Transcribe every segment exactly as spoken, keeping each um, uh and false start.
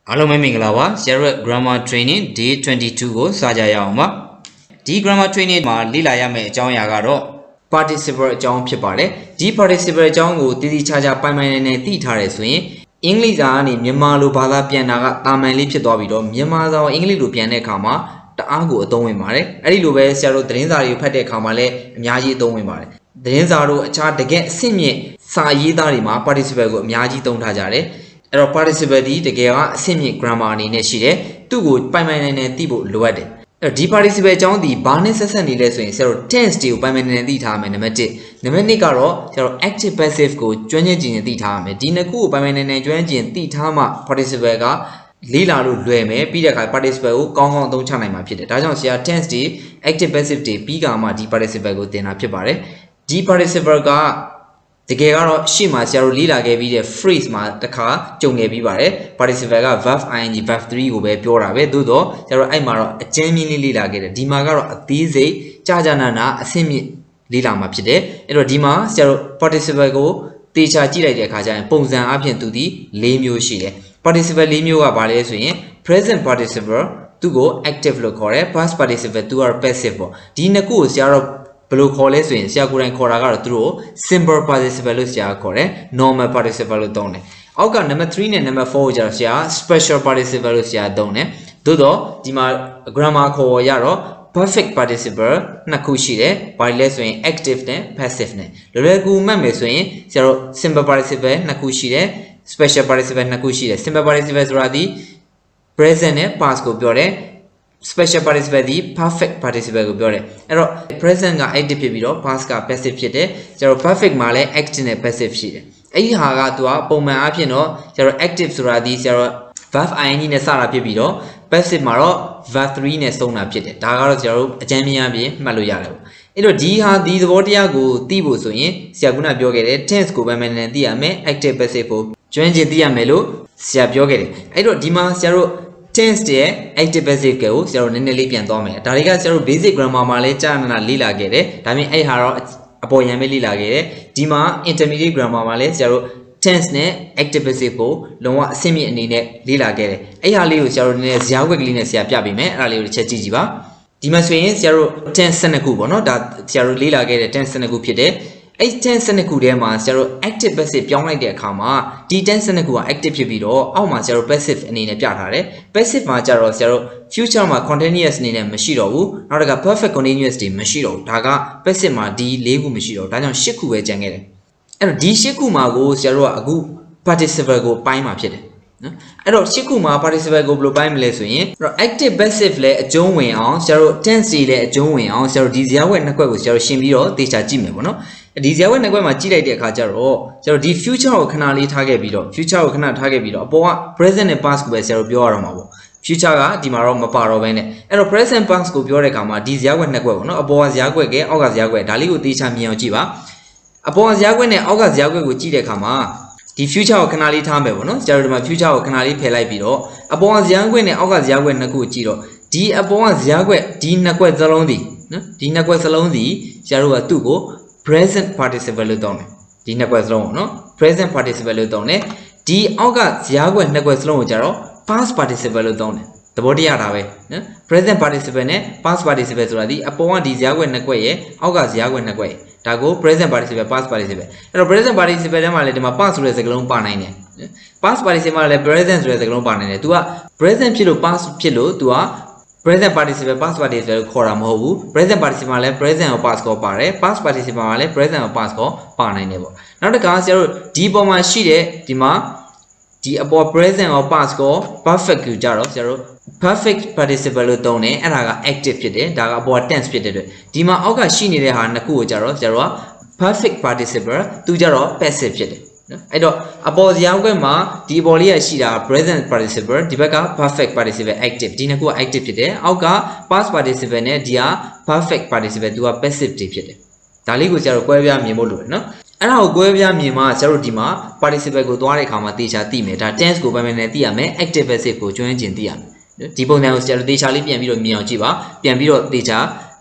အားလုံးပဲမင်္ဂလာပါ Sherwood Grammar Training Day twenty-two ကိုစကြရအောင်ပါဒီ Grammar Training မှာလေ့လာရမယ့်အကြောင်းအရာကတော့ participle အကြောင်းဖြစ်ပါတယ်ဒီ participle အကြောင်းကိုတည်တည်ချာချာပိုင်ပိုင်နိုင်နိုင်သိထားတယ်ဆိုရင်အင်္ဂလိပ်စာကနေမြန်မာလိုဘာသာပြန်တာကတာမန်လေးဖြစ်သွားပြီးတော့မြန်မာစာကိုအင်္ဂလိပ်လိုပြန်တဲ့အခါမှာတအားကိုအသုံးဝင်ပါတယ်အဲ့ဒီလိုပဲဆရာတို့သတင်းစာတွေကိုဖတ်တဲ့အခါမှာလည်းအများကြီးအသုံးဝင်ပါတယ်သတင်းစာတို့အခြားတကယ်အဆင့်မြင့်စာရေးသားတွေမှာ participle ကိုအများကြီးသုံးထားကြတယ်အဲ့တော့ participle ဒီတကယ်ကအဆင့်မြင့် grammar အနေနဲ့ရှိတယ်သူ့ကိုပိုင်ပိုင်နိုင်နိုင်သိဖို့လိုအပ်တယ်အဲ့တော့ဒီ participle အကြောင်းဒီဘာနဲ့ဆက်ဆက်နေလဲဆိုရင်ဆရာတို့ tense တွေကိုပိုင်ပိုင်နိုင်နိုင်သိထားမယ်နံပါတ်oneနံပါတ်twoကတော့ဆရာတို့ active passive ကိုကျွမ်းကျင်ကျင်သိထားရမယ်ဒီနှစ်ခုကိုပိုင်ပိုင်နိုင်နိုင်ကျွမ်းကျင်သိထားမှ participle ကလေးလာလို့လွယ်မယ်ပြီးတဲ့အခါ participle ကိုကောင်းကောင်းအသုံးချနိုင်မှာဖြစ်တယ်ဒါကြောင့်ဆရာ tense တွေ active passive တွေပြီးကမှဒီ participle ကိုသင်တာဖြစ်ပါတယ်ဒီ participle ကတကယ်ကတော့ရှေ့မှာဆရာတို့လေ့လာခဲ့ပြီးတဲ့ phrase မှာတစ်ခါကြုံခဲ့ပြီးပါတယ် participle က verb ing verb three ကိုပဲပြောတာပဲသို့တော့ဆရာတို့အဲ့မှာတော့အကျဉ်းမြင့်လေးလေ့လာခဲ့တယ်ဒီမှာကတော့အသေးစိတ်ကြာကြာနာနာအဆင့်မြင့်လေ့လာမှာဖြစ်တယ်အဲ့တော့ဒီမှာဆရာတို့ participle ကိုတေချာကြည့်လိုက်တဲ့အခါကျရင်ပုံစံအပြင်သူဒီ၄မျိုးရှိတယ် participle ၄မျိုးကဘာလဲဆိုရင် present participle သူကို active လို့ခေါ်တယ် past participle သူက passive ပေါ့ဒီနှစ်ခုကိုဆရာတို့ဘယ်လိုခေါ်လဲဆိုရင်ဆရာကိုယ်တိုင်ခေါ်တာကတော့သူတို့ simple participle လို့ဆရာခေါ်တယ် normal participle လို့သုံးတယ်အောက်က number three နဲ့ number four ကိုကျတော့ဆရာ special participle လို့ဆရာသုံးတယ်သို့တော့ဒီမှာ grammar ခေါ်ရတော့ perfect participle နှစ်ခုရှိတယ်ဘာလဲဆိုရင် active နဲ့ passive နဲ့လွယ်လွယ်ကူမှတ်မယ်ဆိုရင်ဆရာတို့ simple participle နှစ်ခုရှိတယ် special participle နှစ်ခုရှိတယ် simple participle ဆိုတာဒီ present နဲ့ past ကိုပြောတယ် special participle ဒီ perfect participle ကိုပြောတယ်အဲ့တော့ present က active ဖြစ်ပြီးတော့ past က passive ဖြစ်တယ်ကျွန်တော် perfect မှာလည်း active နဲ့ passive ရှိတယ်အဲ့ဒီဟာကသူကပုံမှန်အားဖြင့်တော့ကျွန်တော် active ဆိုတာဒီကျွန်တော် verb ing နဲ့စတာဖြစ်ပြီးတော့ passive မှာတော့ verb three နဲ့ဆုံးတာဖြစ်တယ်ဒါကတော့ကျွန်တော်တို့အကျဉ်းမြင်အပြင်မှတ်လို့ရတယ်ပေါ့အဲ့တော့ဒီဟာဒီသဘောတရားကိုသိဖို့ဆိုရင်ဆရာကပြောခဲ့တယ် tense ကိုပဲမှန်မှန်သိရမယ် active passive ကိုကျွမ်းကျင်သိရမယ်လို့ဆရာပြောခဲ့တယ်အဲ့တော့ဒီမှာဆရာတို့ tense ရဲ့ active passive ကိုဆရာတို့နည်းနည်းလေးပြန်သွားမယ်ဒါတွေကဆရာတို့ basic grammar မှာလည်းကြာနာနာလေ့လာခဲ့တယ်ဒါပေမဲ့အဲ့ဟာတော့အပေါ်ယံပဲလေ့လာခဲ့တယ်ဒီမှာ intermediate grammar မှာလည်းဆရာတို့ tense နဲ့ active passive ကိုလုံးဝအဆင့်မြင့်အနေနဲ့လေ့လာခဲ့တယ်အဲ့ဟာလေးကိုဆရာတို့နည်းနည်းဇာတ်ဝက်ကလေးနဲ့ဆရာပြပေးမယ်အဲ့ဒါလေးကိုတစ်ချက်ကြည့်ကြည့်ပါဒီမှာဆိုရင်ဆရာတို့ tense ၁၂ခုပေါ့နော်ဒါဆရာတို့လေ့လာခဲ့တဲ့ tense ၁၂ခုဖြစ်တယ်အဲ့ tense ၁၂ခုထဲမှာဆရာတို့ active passive ပြောင်းလိုက်တဲ့အခါမှာဒီ tense ၁၂ခုက active ဖြစ်ပြီးတော့အောက်မှာဆရာတို့ passive အနေနဲ့ပြထားတယ် passive မှာကျတော့ဆရာတို့ future မှာ continuous အနေနဲ့မရှိတော့ဘူးနောက်တစ်ခါ perfect continuous တွေမရှိတော့ဘူးဒါက passive မှာဒီ၄ခုမရှိတော့ဘူးဒါကြောင့်၈ခုပဲကျန်ခဲ့တယ်အဲ့တော့ဒီ၈ခုမှာကိုဆရာတို့ကအခု participle ကိုပိုင်းမှာဖြစ်တယ်နော်အဲ့တော့၈ခုမှာ participle ကိုဘယ်လိုပိုင်းမလဲဆိုရင် active passive လည်းအကျုံးဝင်အောင်ဆရာတို့ tense တွေလည်းအကျုံးဝင်အောင်ဆရာတို့ဒီဇာတ်ဝက်နှစ်ခွက်ကိုဆရာတို့ရှင်းပြီးတော့သေချာကြည့်မယ်ပေါ့နော်ဒီဇာတ်ဝက်နှစ်ခွက်မှာကြည့်လိုက်တဲ့အခါကျတော့ဆရာတို့ဒီ future ကိုခဏလေးထားခဲ့ပြီးတော့ future ကိုခဏထားခဲ့ပြီးတော့အပေါ်က present နဲ့ past ကိုပဲဆရာတို့ပြောရတော့မှာပေါ့ future ကဒီမှာတော့မပါတော့ဘဲနဲ့အဲ့တော့ present past ကိုပြောတဲ့အခါမှာဒီဇာတ်ဝက်နှစ်ခွက်ပေါ့နော်အပေါ်ကဇာတ်ခွက်ကဲအောက်ကဇာတ်ခွက်ဒါလေးကိုသေချာမြင်အောင်ကြည့်ပါအပေါ်ကဇာတ်ခွက်နဲ့အောက်ကဇာတ်ခွက်ကိုကြည့်တဲ့အခါမှာဒီ future ကိုခဏလေးထားမယ်ပေါ့နော်ဆရာတို့ဒီမှာ future ကိုခဏလေးဖယ်လိုက်ပြီးတော့အပေါ်ကဇာတ်ခွက်နဲ့အောက်ကဇာတ်ခွက်နှစ်ခုကိုကြည့်တော့ဒီအပေါ်ကဇာတ်ခွက်ဒီနှစ်ခွက်စလုံးဒီနော်ဒီနှစ်ခွက်စလုံးဒီဆရာတို့ကသူ့ကို present participle လို့သုံးတယ်ဒီနှစ်ခွက်စလုံးပေါ့နော် present participle လို့သုံးတယ်ဒီအောက်ကဇာတ်ခွက်နှစ်ခွက်စလုံးကိုကျတော့ past participle လို့သုံးတယ်သဘောတရားတာပဲနော် present participle နဲ့ past participle ဆိုတာဒီအပေါ်ကဒီဇာတ်ခွက်နှစ်ခွက်ရဲ့အောက်ကဇာတ်ခွက်နှစ်ခွက်ရဲ့ဒါကို present participle past participle အဲ့တော့ present participle ထဲမှာလည်းဒီမှာ past ဆိုတဲ့စကားလုံးပါနိုင်တယ် past participle မှာလည်း present ဆိုတဲ့စကားလုံးပါနိုင်တယ် तू က present ဖြစ်လို့ past ဖြစ်လို့ तू က present participle past participle ကိုခေါ်တာမဟုတ်ဘူး present participle မှာလည်း present ကို past ကိုပါတယ် past participle မှာလည်း present ကို past ကိုပါနိုင်တယ်ပေါ့နောက်တစ်ခါဆရာတို့ဒီပေါ်မှာရှိတဲ့ဒီမှာဒီအပေါ် present ကို past ကို perfect ကိုကြတော့ဆရာတို့ perfect participle လို့သုံးတယ်အဲ့ဒါက active ဖြစ်တယ်ဒါကအပေါ် tense ဖြစ်တဲ့အတွက်ဒီမှာအောက်ကရှိနေတဲ့ဟာနှစ်ခုကိုကြတော့ဆရာတို့က perfect participle သူကြတော့ passive ဖြစ်တယ်နော်အဲ့တော့အပေါ်ဇာတ်ခွက်မှာဒီအပေါ်လေးရရှိတာ present participle ဒီဘက်က perfect participle active ဒီနှစ်ခုက active ဖြစ်တယ်အောက်က past participle နဲ့ဒီဟာ perfect participle သူက passive တွေဖြစ်တယ်ဒါလေးကိုဆရာတို့ကွဲပြားမြင်ဖို့လိုတယ်နော်အဲ့ဒါကိုကွဲပြားမြင်မှဆရာတို့ဒီမှာ participle ကိုသွားတဲ့အခါမှာသေချာသိမယ်ဒါ tense ကိုပဲပဲနဲ့သိရမယ် active passive ကိုကျွမ်းကျင်သိရမယ်ဒီပုံစံကိုဆရာတို့သေချာလေးပြန်ပြီးတော့မြင်အောင်ကြည့်ပါပြန်ပြီးတော့သေချာ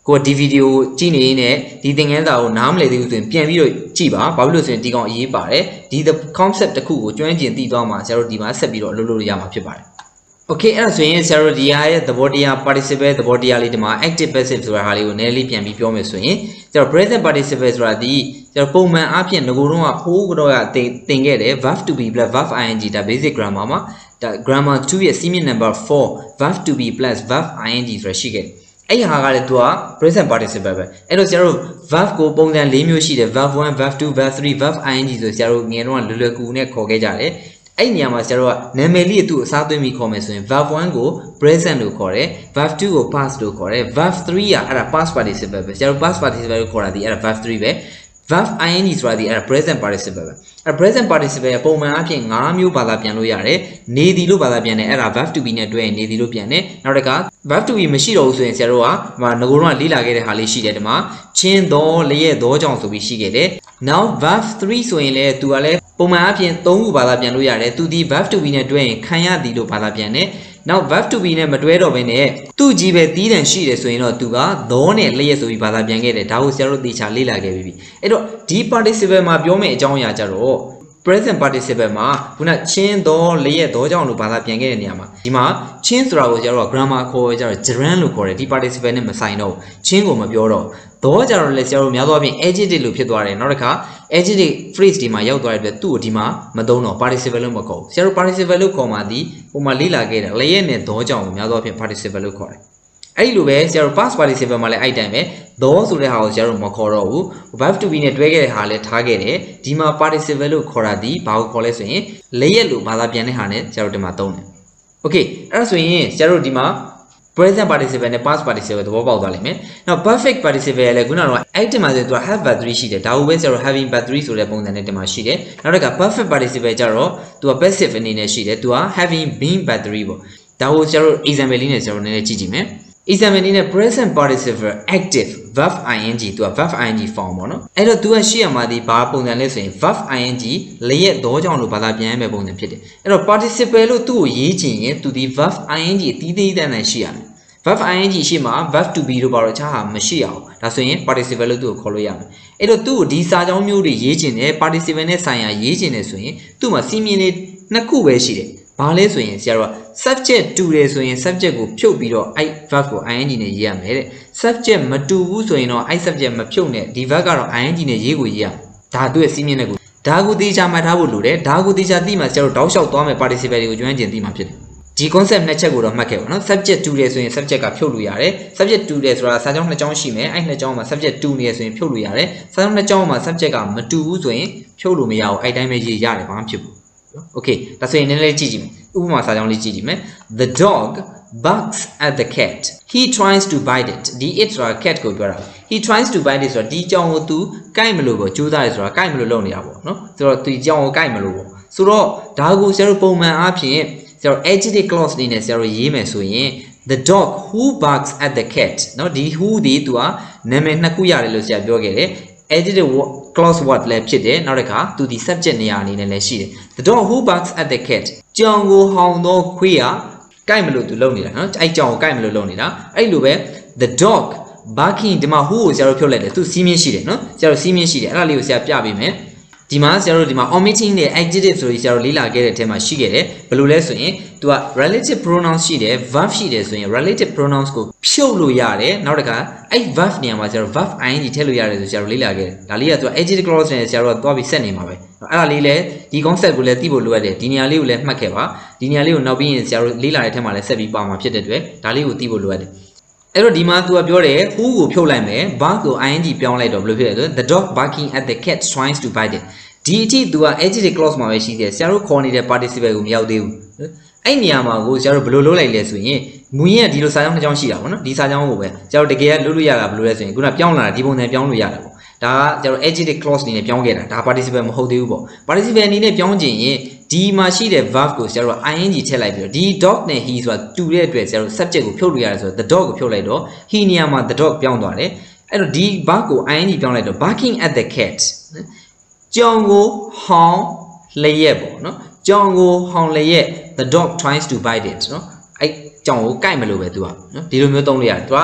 ကိုဒီဗီဒီယိုကြည့်နေနေဒီသင်ခန်းစာကိုနားမလည်သေးဘူးဆိုရင်ပြန်ပြီးတော့ကြည့်ပါဘာဖြစ်လို့ဆိုရင်ဒီကောင်အရေးပါတယ်ဒီ concept တစ်ခုကိုကျွမ်းကျင်သိသွားမှာဆရာတို့ဒီမှာဆက်ပြီးတော့အလုပ်လုပ်ရမှာဖြစ်ပါတယ် Okay အဲ့ဒါဆိုရင်ဆရာတို့ဒီဟာရဲ့သဘောတရား participle သဘောတရားလေးဒီမှာ active passive ဆိုတာဟာလေးကိုနည်းနည်းလေးပြန်ပြီးပြောမယ်ဆိုရင်ကျတော့ present participle ဆိုတာဒီကျတော့ပုံမှန်အားဖြင့်ငကိုယ်တော့ကဖိုးကတော့ကသင်ခဲ့တယ် verb to be plus verb ing ဒါ basic grammar မှာဒါ grammar two ရဲ့ C-mean number four verb to be plus verb ing ဆိုတာရှိခဲ့အဲ့ဟာကလည်းသူက present participle ပဲအဲ့တော့ဆရာတို့ verb ကိုပုံစံ၄မျိုးရှိတယ် verb one verb two verb three verb ing ဆိုဆရာတို့ငယ်တော့လွယ်လွယ်ကူကူနဲ့ခေါ်ခဲ့ကြတယ်အဲ့နေရာမှာဆရာတို့ကနာမည်လေးသူ့အစားသွင်းပြီးခေါ်မယ်ဆိုရင် verb one ကို present လို့ခေါ်တယ် verb two ကို past လို့ခေါ်တယ် verb three ကအဲ့ဒါ past participle ပဲဆရာတို့ past participle ကိုခေါ်တာဒီအဲ့ဒါ verb threeပဲ verb ing ဆိုတာဒီအဲ့ဒါ present participle ပဲအဲ့ present participle ပုံမှန်အားဖြင့်၅မျိုးဘာသာပြန်လို့ရတယ်နေသည်လို့ဘာသာပြန်တယ်အဲ့ဒါ verb to be နဲ့တွဲရင်နေသည်လို့ပြန်တယ်နောက်တစ်ခါ verb to be မရှိတော့ဘူးဆိုရင်ဆရာတို့ကဟိုငကိုတော့လေးလာခဲ့တဲ့ဟာလေးရှိတယ်ဒီမှာချင်းတော်လျက်တော်ကြောင့်ဆိုပြီးရှိခဲ့တယ်နောက် verb three ဆိုရင်လည်းသူကလည်းပုံမှန်အားဖြင့်သုံးခုဘာသာပြန်လို့ရတယ်သူဒီ verb to be နဲ့တွဲရင်ခံရသည်လို့ဘာသာပြန်တယ်နောက် verb to be နဲ့မတွဲတော့ဘဲနဲ့သူ့ကြီးပဲတီးတန်ရှိတယ်ဆိုရင်တော့သူကသောနဲ့လျက်ဆိုပြီးဘာသာပြန်ခဲ့တယ်ဒါကိုဆရာတို့သေချာလေ့လာခဲ့ပြီအဲ့တော့ဒီ participle မှာပြောမယ့်အကြောင်းအရာကြတော့ present participle မှာခုနချင်းသောလျက်သောကြောင့်လို့ဘာသာပြန်ခဲ့တဲ့နေရာမှာဒီမှာချင်းဆိုတာကိုကျတော့ grammar ခေါ်ရကြတော့ gerund လို့ခေါ်တယ်ဒီ participle နဲ့မဆိုင်တော့ချင်းကိုမပြောတော့သောကြတော့လေဆရာတို့များသောအားဖြင့် adjective လို့ဖြစ်သွားတယ်နောက်တစ်ခါ adjective phrase ဒီမှာရောက်သွားတဲ့အတွက်သူ့ကိုဒီမှာမသုံးတော့ participle လို့မခေါ်ဘူးဆရာတို့ participle လို့ခေါ်မှဒီပုံမှန်လေ့လာခဲ့တယ်လျက်နဲ့သောကြောင့်ကိုများသောအားဖြင့် participle လို့ခေါ်တယ်အဲ့ဒီလိုပဲဆရာတို့ past participle မှာလည်းအဲ့တိုင်းပဲသောဆိုတဲ့ဟာကိုဆရာတို့မခေါ်တော့ဘူး verb to be နဲ့တွဲခဲ့တဲ့ဟာလည်းထားခဲ့တယ်ဒီမှာ participle လို့ခေါ်တာဒီဘာကိုခေါ်လဲဆိုရင်လျက်လို့ဘာသာပြန်တဲ့ဟာနဲ့ဆရာတို့ဒီမှာသုံးတယ် okay အဲ့ဒါဆိုရင်ဆရာတို့ဒီမှာ present participle နဲ့ past participle သဘောပေါက်သွားလိမ့်မယ်နောက် perfect participle လည်းခုနကတော့အဲ့ဒီမှာဆိုသူက have verb three ရှိတယ်ဒါကိုပဲဆရာတို့ having verb three ဆိုတဲ့ပုံစံနဲ့ဒီမှာရှိတယ်နောက်တစ်ခါ perfect participle ကျတော့သူက passive အနေနဲ့ရှိတယ်သူက having been verb three ပေါ့ဒါကိုဆရာတို့ example လေးနဲ့ဆရာတို့နည်းနည်းကြည့်ကြည့်မယ်example အနေနဲ့ present participle active verb ing သူက verb ing form ပေါ့နော်အဲ့တော့သူကရှိရမှာဒီဘာပုံစံလဲဆိုရင် verb ing လျက်တော့ကြောင့်လို့ဘာသာပြန်ရမယ့်ပုံစံဖြစ်တယ်အဲ့တော့ participle လို့သူ့ကိုရေးချင်ရင်သူဒီ verb ing အတီးသေးတန်းတန်းရှိရမယ် verb ing ရှိမှာ verb to be လို့ပါတော့ခြားဟာမရှိအောင်ဒါဆိုရင် participle လို့သူ့ကိုခေါ်လို့ရမယ်အဲ့တော့သူ့ကိုဒီစာကြောင်းမျိုးတွေရေးချင်တယ် participle နဲ့ဆိုင်ရာရေးချင်တယ်ဆိုရင်သူ့မှာစီးမြင်လေးနှစ်ခုပဲရှိတယ်ဘာလဲဆိုရင်ဆရာတို့က subject တူတယ်ဆိုရင် subject ကိုဖြုတ်ပြီးတော့အဲ့ verb ကို ing နဲ့ရေးရမယ်တဲ့ subject မတူဘူးဆိုရင်တော့အဲ့ subject မဖြုတ်နဲ့ဒီ verb ကတော့ ing နဲ့ရေးကိုရေးရဒါသူ့ရဲ့စီးမြင်တဲ့ကိုဒါကိုသေချာမှတ်ထားဖို့လိုတယ်ဒါကိုသေချာသိမှဆရာတို့တောက်လျှောက်သွားမယ် participle တွေကိုကျွမ်းကျင်သိမှဖြစ်တယ်ဒီ concept နှစ်ချက်ကိုတော့မှတ်ခဲ့ပါနော် subject တူတယ်ဆိုရင် subject ကဖြုတ်လို့ရတယ် subject တူတယ်ဆိုတာစာကြောင်းနှစ်ကြောင်းရှိမယ်အဲ့နှစ်ကြောင်းမှာ subject တူနေရဆိုရင်ဖြုတ်လို့ရတယ်စာကြောင်းနှစ်ကြောင်းမှာ subject ကမတူဘူးဆိုရင်ဖြုတ်လို့မရဘူးအဲ့တိုင်းပဲရေးရတယ်ဘာမှဖြစ်ဘူးOkay ဒါဆိုရင်နည်းနည်းကြည့်ကြည့်မယ်ဥပမာစာကြောင်းလေးကြည့်ကြည့်မယ် The dog barks at the cat he tries to bite it ဒီ it ဆိုတာ cat ကိုပြောတာ he tries to bite it ဆိုတာဒီကြောင်ကိုသူကိုက်မလို့ပေါ့ကြိုးစားတယ်ဆိုတာကိုက်မလို့လုပ်နေတာပေါ့နော်ဆိုတော့ဒီကြောင်ကိုကိုက်မလို့ပေါ့ဆိုတော့ဒါကိုဆရာတို့ပုံမှန်အားဖြင့်ဆရာတို့ adjective clause နေနဲ့ဆရာတို့ရေးမယ်ဆိုရင် the dog who barks at the cat နော်ဒီ who ဒီသူကနာမည်နှစ်ခုရတယ်လို့ဆရာပြောခဲ့တယ် adjective clause word လည်းဖြစ်တယ်နောက်တစ်ခါသူဒီ subject နေရာအနေနဲ့လည်းရှိတယ် the dog who barks at the cat ကြောင်ကိုဟောင်သောခွေးကကိုက်မလို့သူလုပ်နေတာနော်အဲ့ကြောင်ကိုကိုက်မလို့လုပ်နေတာအဲ့လိုပဲ the dog barking ဒီမှာ who ကိုဆရာတို့ဖြုတ်လိုက်တယ်သူစီးမြင့်ရှိတယ်နော်ဆရာတို့စီးမြင့်ရှိတယ်အဲ့ဒါလေးကိုဆရာပြပေးမယ်ဒီမှာဆရာတို့ဒီမှာ omitting နဲ့ adjective ဆိုပြီးဆရာတို့လေ့လာခဲ့တဲ့အထဲမှာရှိခဲ့တယ်ဘယ်လိုလဲဆိုရင်သူက relative pronouns ရှိတယ် verb ရှိတယ်ဆိုရင် relative pronouns ကိုဖြုတ်လို့ရတယ်နောက်တစ်ခါအဲ့ verb နေရာမှာဆရာတို့ verb ing ထည့်လို့ရတယ်ဆိုဆရာတို့လေ့လာခဲ့တယ်ဒါလေးကသူက adjective clause နဲ့ဆရာတို့ကသွားပြီးဆက်နေမှာပဲအဲ့ဒါလေးလည်းဒီ concept ကိုလည်းသိဖို့လိုအပ်တယ်ဒီနေရာလေးကိုလည်းမှတ်ခဲ့ပါဒီနေရာလေးကိုနောက်ပြီးရင်ဆရာတို့လေ့လာတဲ့အထဲမှာလည်းဆက်ပြီးပါမှာဖြစ်တဲ့အတွက်ဒါလေးကိုသိဖို့လိုအပ်တယ်အဲ့တော့ဒီမှာ तू ကပြောတယ် who ကိုဖြုတ်လိုက်မယ် bark ကို ing ပြောင်းလိုက်တော့ဘယ်လိုဖြစ်လဲဆို the dog barking at the cat tries to bite itဒီအထိ तू က adjective clause မှာပဲရှိသေးတယ်ဆရာတို့ခေါ်နေတဲ့ participle ကိုမရောက်သေးဘူးအဲ့နေရာမှာကိုဆရာတို့ဘယ်လိုလုပ်လိုက်လဲဆိုရင်မူရင်းကဒီလိုစာကြောင်းနှစ်ကြောင်းရှိတာပေါ့နော်ဒီစာကြောင်းကိုပဲဆရာတို့တကယ်လုပ်လို့ရတာဘယ်လိုလဲဆိုရင်ခုနပြောင်းလာတာဒီပုံစံပြောင်းလို့ရတာပေါ့ဒါကဆရာတို့ adjective clause အနေနဲ့ပြောင်းခဲ့တာဒါ participle မဟုတ်သေးဘူးပေါ့ participle အနေနဲ့ပြောင်းခြင်းရင်ဒီမှာရှိတဲ့ verb ကိုဆရာတို့ ing ထည့်လိုက်ပြီးတော့ဒီ dog နဲ့ he ဆိုတာတူတဲ့အတွက်ဆရာတို့ subject ကိုဖြုတ်လို့ရတယ်ဆိုတော့ the dog ကိုဖြုတ်လိုက်တော့ he နေရာမှာ the dog ပြောင်းသွားတယ်အဲ့တော့ဒီ verb ကို ing ပြောင်းလိုက်တော့ barking at the cat ကြောင်ကိုဟောင်လျက်ပေါ့နော်ကြောင်ကိုဟောင်လျက် the dog tries to bite it နော်အဲ့ကြောင်ကိုကိုက်မလို့ပဲသူကနော်ဒီလိုမျိုးသုံးလို့ရတယ်သူကဟ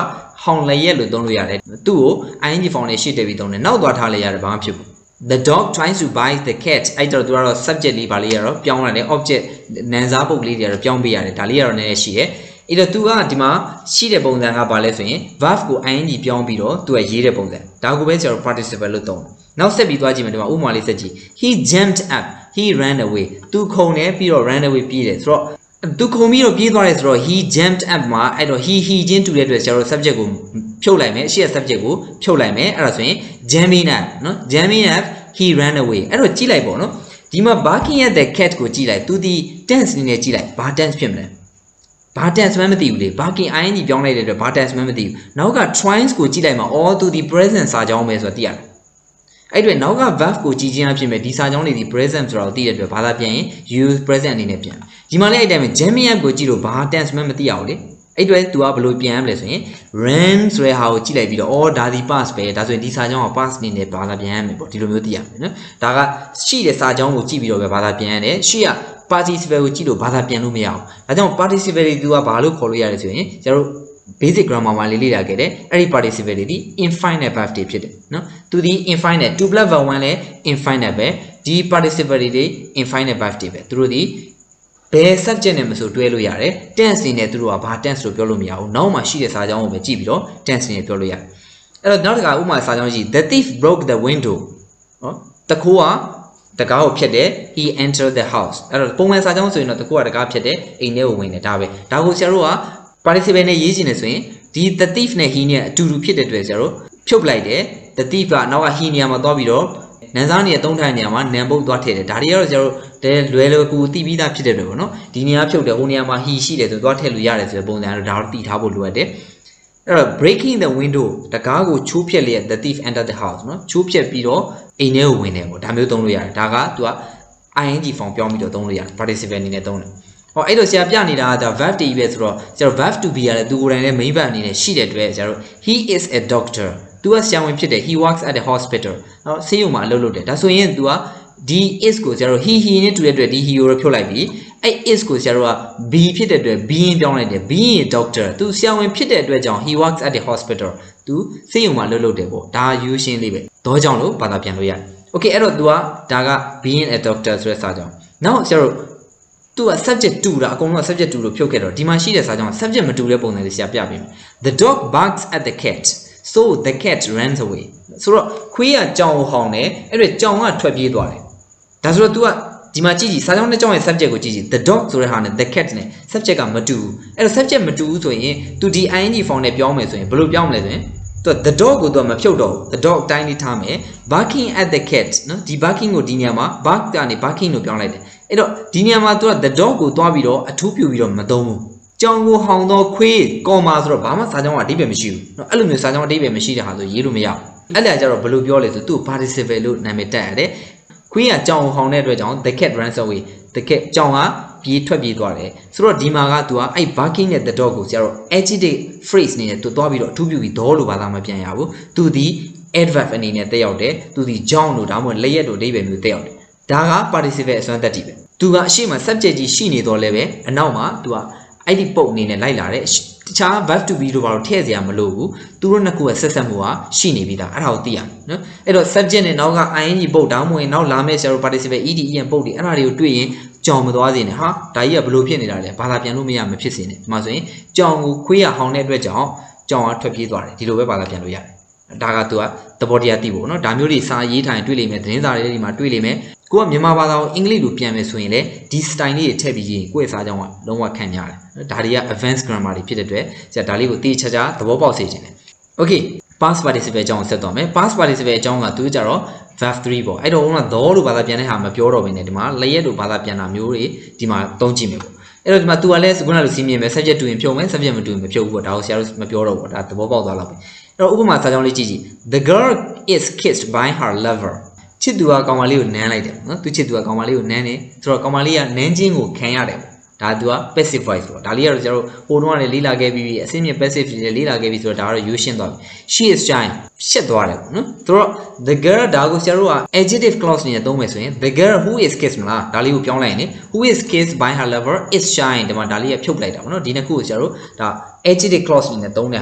hong လည်းရဲ့လို့သုံးလို့ရတယ်သူ့ကို ing form နဲ့ရှေ့တက်ပြီးသုံးတယ်နောက်သွားထားလိုက်ရတယ်ဘာမှဖြစ်ဘူး the dog tries to bite the cat အဲ့တော့သူကတော့ subject လေးပါလေးရတော့ပြောင်းရတယ် object နန်းစားပုတ်လေးတွေကတော့ပြောင်းပေးရတယ်ဒါလေးကတော့နည်းနည်းရှိတယ်အဲ့တော့သူကဒီမှာရှိတဲ့ပုံစံကဘာလဲဆိုရင် verb ကို ing ပြောင်းပြီးတော့သူကရေးတဲ့ပုံစံဒါကိုပဲကျွန်တော် participle လို့သုံးတယ်နောက်ဆက်ပြီးသွားကြည့်မယ်ဒီမှာဥပမာလေးဆက်ကြည့် he jumped up he ran away သူခုန်တယ်ပြီးတော့ ran away ပြေးတယ်ဆိုတော့သူခုန်ပြီးတော့ပြေးသွားတယ်ဆိုတော့ he jumped up မှာအဲ့တော့ he he ချင်းတူတဲ့အတွက်ကျွန်တော် subject ကိုဖြုတ်လိုက်မယ်ရှေ့ subject ကိုဖြုတ်လိုက်မယ်အဲ့ဒါဆိုရင် jumping up နော် jumping up he ran away အဲ့တော့ကြည့်လိုက်ပေါ့နော်ဒီမှာ barking at the cat ကိုကြည့်လိုက်သူဒီ tense အနေနဲ့ကြည့်လိုက်ဘာ tense ဖြစ်မလဲဘာ tense မှမသိဘူးလေ barking ing ပြောင်းလိုက်တဲ့အတွက်ဘာ tense မှမသိဘူးနောက်က tries ကိုကြည့်လိုက်မှာ all to the present စာကြောင်းပဲဆိုတော့သိရတယ်အဲ့အတွက်နောက်က verb ကိုကြည့်ခြင်းအဖြစ်မဲ့ဒီစာကြောင်းလေးဒီ present ဆိုတော့သိတဲ့အတွက်ဘာသာပြန်ရင် use present အနေနဲ့ပြန်ဒီမှာလည်းအဲ့တိုင်းပဲ jamming up ကိုကြည့်လို့ဘာ tense မှမသိရဘူးလေအဲ့အတွက် तू ကဘယ်လိုပြန်ရမလဲဆိုရင် ran ဆိုတဲ့ဟာကိုကြည့်လိုက်ပြီးတော့ all ဒါဒီ past ပဲဒါဆိုရင်ဒီစာကြောင်းက past အနေနဲ့ဘာသာပြန်ရမယ်ပေါ့ဒီလိုမျိုးသိရမယ်နော်ဒါကရှိတဲ့စာကြောင်းကိုကြည့်ပြီးတော့ပဲဘာသာပြန်ရတယ်ရှိရ participle ကိုကြည့်လို့ဘာသာပြန်လို့မရဘူးဒါကြောင့် participle တွေ तू ကဘာလို့ခေါ်လို့ရတယ်ဆိုရင်ကျတို့basic grammar မှာလေးလေ့လာခဲ့တယ်အဲ့ဒီ participle တွေဒီ infinite verb တွေဖြစ်တယ်နော်သူဒီ infinite two plus verb one လဲ infinite ပဲဒီ participle တွေ infinite verb တွေပဲသူတို့ဒီဘယ် subject နဲ့မဆိုတွဲလို့ရတယ် tense နေနဲ့သူတို့ကဘာ tense လို့ပြောလို့မရဘူးနောက်မှရှိတဲ့စာကြောင်းကိုပဲကြည့်ပြီးတော့ tense နေပြောလို့ရတယ်အဲ့တော့နောက်တစ်ခါဥပမာစာကြောင်းကြည့် the thief broke the window နော်တခိုးကတကားကိုဖျက်တယ် he entered the house အဲ့တော့ပုံမှန်စာကြောင်းဆိုရင်တော့တခိုးကတကားဖျက်တယ်အိမ်ထဲကိုဝင်တယ်ဒါပဲဒါကိုဆရာတို့ကparticiple နဲ့ရေးချင်တယ်ဆိုရင်ဒီ the thief နဲ့ he နဲ့အတူတူဖြစ်တဲ့အတွက်ကျတော့ဖြုတ်လိုက်တယ် the thief ကနောက်က he နေရာမှာသွားပြီးတော့နန်းစားနေရသုံးထိုင်နေရာမှာနံပုတ်သွားထည့်တယ်ဒါတွေကတော့ကျတော့တဲလွယ်လွယ်ကူသိပြီးသားဖြစ်တဲ့အတွက်ပေါ့နော်ဒီနေရာဖြုတ်တယ်ဟိုနေရာမှာ he ရှိတယ်ဆိုသွားထည့်လို့ရတယ်ဆိုတဲ့ပုံစံကတော့ဒါတော့သိထားဖို့လိုအပ်တယ်အဲ့တော့ breaking the window တကားကိုချိုးဖျက်လျက် the thief entered the house နော်ချိုးဖျက်ပြီးတော့အိမ်ထဲကိုဝင်တယ်ပေါ့ဒါမျိုးသုံးလို့ရတယ်ဒါက तू က ing form ပြောင်းပြီးတော့သုံးလို့ရတယ် participle အနေနဲ့သုံးတယ်ဟောအဲ့လိုဆရာပြနေတာက verb တွေပဲဆိုတော့ကျတော့ verb to be ရတယ်သူကိုယ်တိုင်လည်း main verb အနေနဲ့ရှိတဲ့အတွက်ကျတော့ he is a doctor သူကဆရာဝန်ဖြစ်တယ် he works at the hospital နော်ဆေးရုံမှာအလုပ်လုပ်တယ်ဒါဆိုရင် तू ကဒီ is ကိုကျတော့ he he နဲ့တူတဲ့အတွက်ဒီ he ကိုဖြုတ်လိုက်ပြီအဲ့ is ကိုဆရာတို့က be ဖြစ်တဲ့အတွက် being ပြောင်းလိုက်တယ် being a doctor သူဆရာဝန်ဖြစ်တဲ့အတွက်ကြောင့် he works at the hospital သူဆေးရုံမှာအလုပ်လုပ်တယ်ပေါ့ဒါယူရှင်းလေးပဲတော့ကြောင့်လို့ဘာသာပြန်လို့ရတယ် okay အဲ့တော့ तू ကဒါက being a doctor ဆိုတဲ့စာကြောင်းနောက်ဆရာတို့သူက subject တူတာအကုန်လုံး subject တူလို့ဖြုတ်ခဲ့တော့ဒီမှာရှိတဲ့စာကြောင်း subject မတူတဲ့ပုံစံလေးဆရာပြပေးမယ် the dog barks at the cat so the cat runs away ဆိုတော့ခွေးကကြောင်ကိုဟောင်းတယ်အဲ့ဒါကြောင်ကထွက်ပြေးသွားတယ်ဒါဆိုတော့ तू ကဒီမှာကြည့်ကြည့်စာကြောင်းနဲ့ကြောင်ရဲ့ subject ကိုကြည့်ကြည့် the dog ဆိုတဲ့ဟာနဲ့ the cat နဲ့ subject ကမတူဘူးအဲ့တော့ subject မတူဘူးဆိုရင် तू ဒီ ing form နဲ့ပြောင်းမယ်ဆိုရင်ဘယ်လိုပြောင်းမလဲဆိုရင် तू the dog ကို तू မဖြုတ်တော့ဘူး the dog တိုင်းလေးထားမယ် barking at the cat နော်ဒီ barking ကိုဒီနေရာမှာ bark ကနေ barking လို့ပြောင်းလိုက်တယ်အဲ့တော့ဒီနေရာမှာ तू က the dog ကိုသွားပြီးတော့အထူးပြူပြီးတော့မသုံးဘူးကြောင်ကိုဟောင်းတော့ခွေးကော်မာဆိုတော့ဘာမှစာကြောင်းကအဓိပ္ပာယ်မရှိဘူးเนาะအဲ့လိုမျိုးစာကြောင်းအဓိပ္ပာယ်မရှိတဲ့ဟာဆိုရေးလို့မရဘူးအဲ့ဒါကြတော့ဘယ်လိုပြောလဲဆိုသူ့ participle လို့နာမည်တက်ရတယ်ခွေးကကြောင်ကိုဟောင်းတဲ့အတွက်ကြောင့် the cat runs away the cat ကြောင်ကပြေးထွက်ပြေးသွားတယ်ဆိုတော့ဒီမှာက तू ကအဲ့ barking နဲ့ the dog ကိုဆရာတော့ adjective phrase နေနဲ့ तू သွားပြီးတော့အထူးပြုပြီးဒေါ်လို့ဘာသာမပြန်ရဘူး तू ဒီ adverb အနေနဲ့တက်ရောက်တယ် तू ဒီကြောင်လို့ဒါမှမဟုတ်လက်ရက်လို့အဓိပ္ပာယ်မျိုးတက်ရောက်တယ်ဒါက participle အစွမ်းတက်တည်ပဲ तू ကအရှိမ subject ကြီးရှိနေတော့လဲပဲအနောက်မှာ तू ကအဲ့ဒီပုံအနေနဲ့လိုက်လာတယ်တခြား verb to be တို့ဘာလို့ထည့်စရာမလိုဘူးသူတို့နှစ်ခုရဲ့ဆက်ဆက်မှုကရှိနေပြီးသားအဲ့ဒါကိုသိရမယ်နော်အဲ့တော့ subject နဲ့နောက်က ing ပုတ်တောင်းမဝင်နောက်လာမဲ့ဆရာတို့ participle ed en ပုတ်တွေအဲ့ဒါတွေကိုတွေ့ရင်ကြောင်မသွားစေနဲ့ဟာဒါကြီးကဘလို့ဖြစ်နေတာလဲဘာသာပြန်လို့မရမဖြစ်စေနဲ့ဒီမှာဆိုရင်ကြောင်ကိုခွေးရဟောင်းတဲ့အတွက်ကြောင့်ကြောင်ကထွက်ပြေးသွားတယ်ဒီလိုပဲဘာသာပြန်လို့ရတယ်ဒါက तू ကသဘောတရားသိဖို့နော်ဒါမျိုးတွေစာရေးထိုင်တွေ့လိမ့်မယ်သတင်းစာတွေဒီမှာတွေ့လိမ့်မယ်ကိုကမြန်မာဘာသာကိုအင်္ဂလိပ်လိုပြန်မယ်ဆိုရင်လေဒီ style လေးတွေထည့်ပြီးရင်ကိုယ့်ရဲ့စာကြောင်းကလုံးဝခံရတယ်နော်ဒါတွေက advanced grammar တွေဖြစ်တဲ့အတွက်ဆရာဒါလေးကိုသိချာချာသဘောပေါက်စေချင်တယ် okay past participle အကြောင်းကိုဆက်သွားမယ် past participle အကြောင်းကသူကြတော့ verb three ပေါ့အဲ့တော့ဟိုကတော့လို့ဘာသာပြန်တဲ့ဟာမပြောတော့ဘဲနဲ့ဒီမှာလျက်လို့ဘာသာပြန်တာမျိုးတွေဒီမှာသုံးကြည့်မယ်ပေါ့အဲ့တော့ဒီမှာ तू ကလည်းခုနကလိုစီးမြင်မယ် subject တူရင်ဖြုတ်မယ် subject မတူရင်မဖြုတ်ဘူးပေါ့ဒါကိုဆရာတို့မပြောတော့ဘူးဒါသဘောပေါက်သွားလောက်ပဲအဲ့တော့ဥပမာစာကြောင်းလေးကြည့်ကြည့် the girl is kissed by her lover ချစ်သူကကောင်မလေးကိုနမ်းလိုက်တယ်နော်သူချစ်သူကကောင်မလေးကိုနမ်းတယ်ဆိုတော့ကောင်မလေးကနမ်းခြင်းကိုခံရတယ်ဒါ तू က passive voice ပေါ့ဒါလေးကတော့ကျွန်တော်ဟိုတုန်းကလည်းလေ့လာခဲ့ပြီးအစင်းမြင့် passive တွေလေ့လာခဲ့ပြီးဆိုတော့ဒါကတော့ရိုးရှင်းသွားပြီ she is shy ရှက်သွားတယ်ပေါ့နော်ဆိုတော့ the girl ဒါကိုဆရာတို့က adjective clause နဲ့သုံးမယ်ဆိုရင် the girl who is kissed မလားဒါလေးကိုပြောင်းလိုက်ရင် who is kissed by her lover is shy ဒီမှာဒါလေးကဖြုတ်လိုက်တာပေါ့နော်ဒီနှစ်ခုကိုဆရာတို့ဒါ adjective clause နဲ့သုံးတဲ့ဟာပေါ့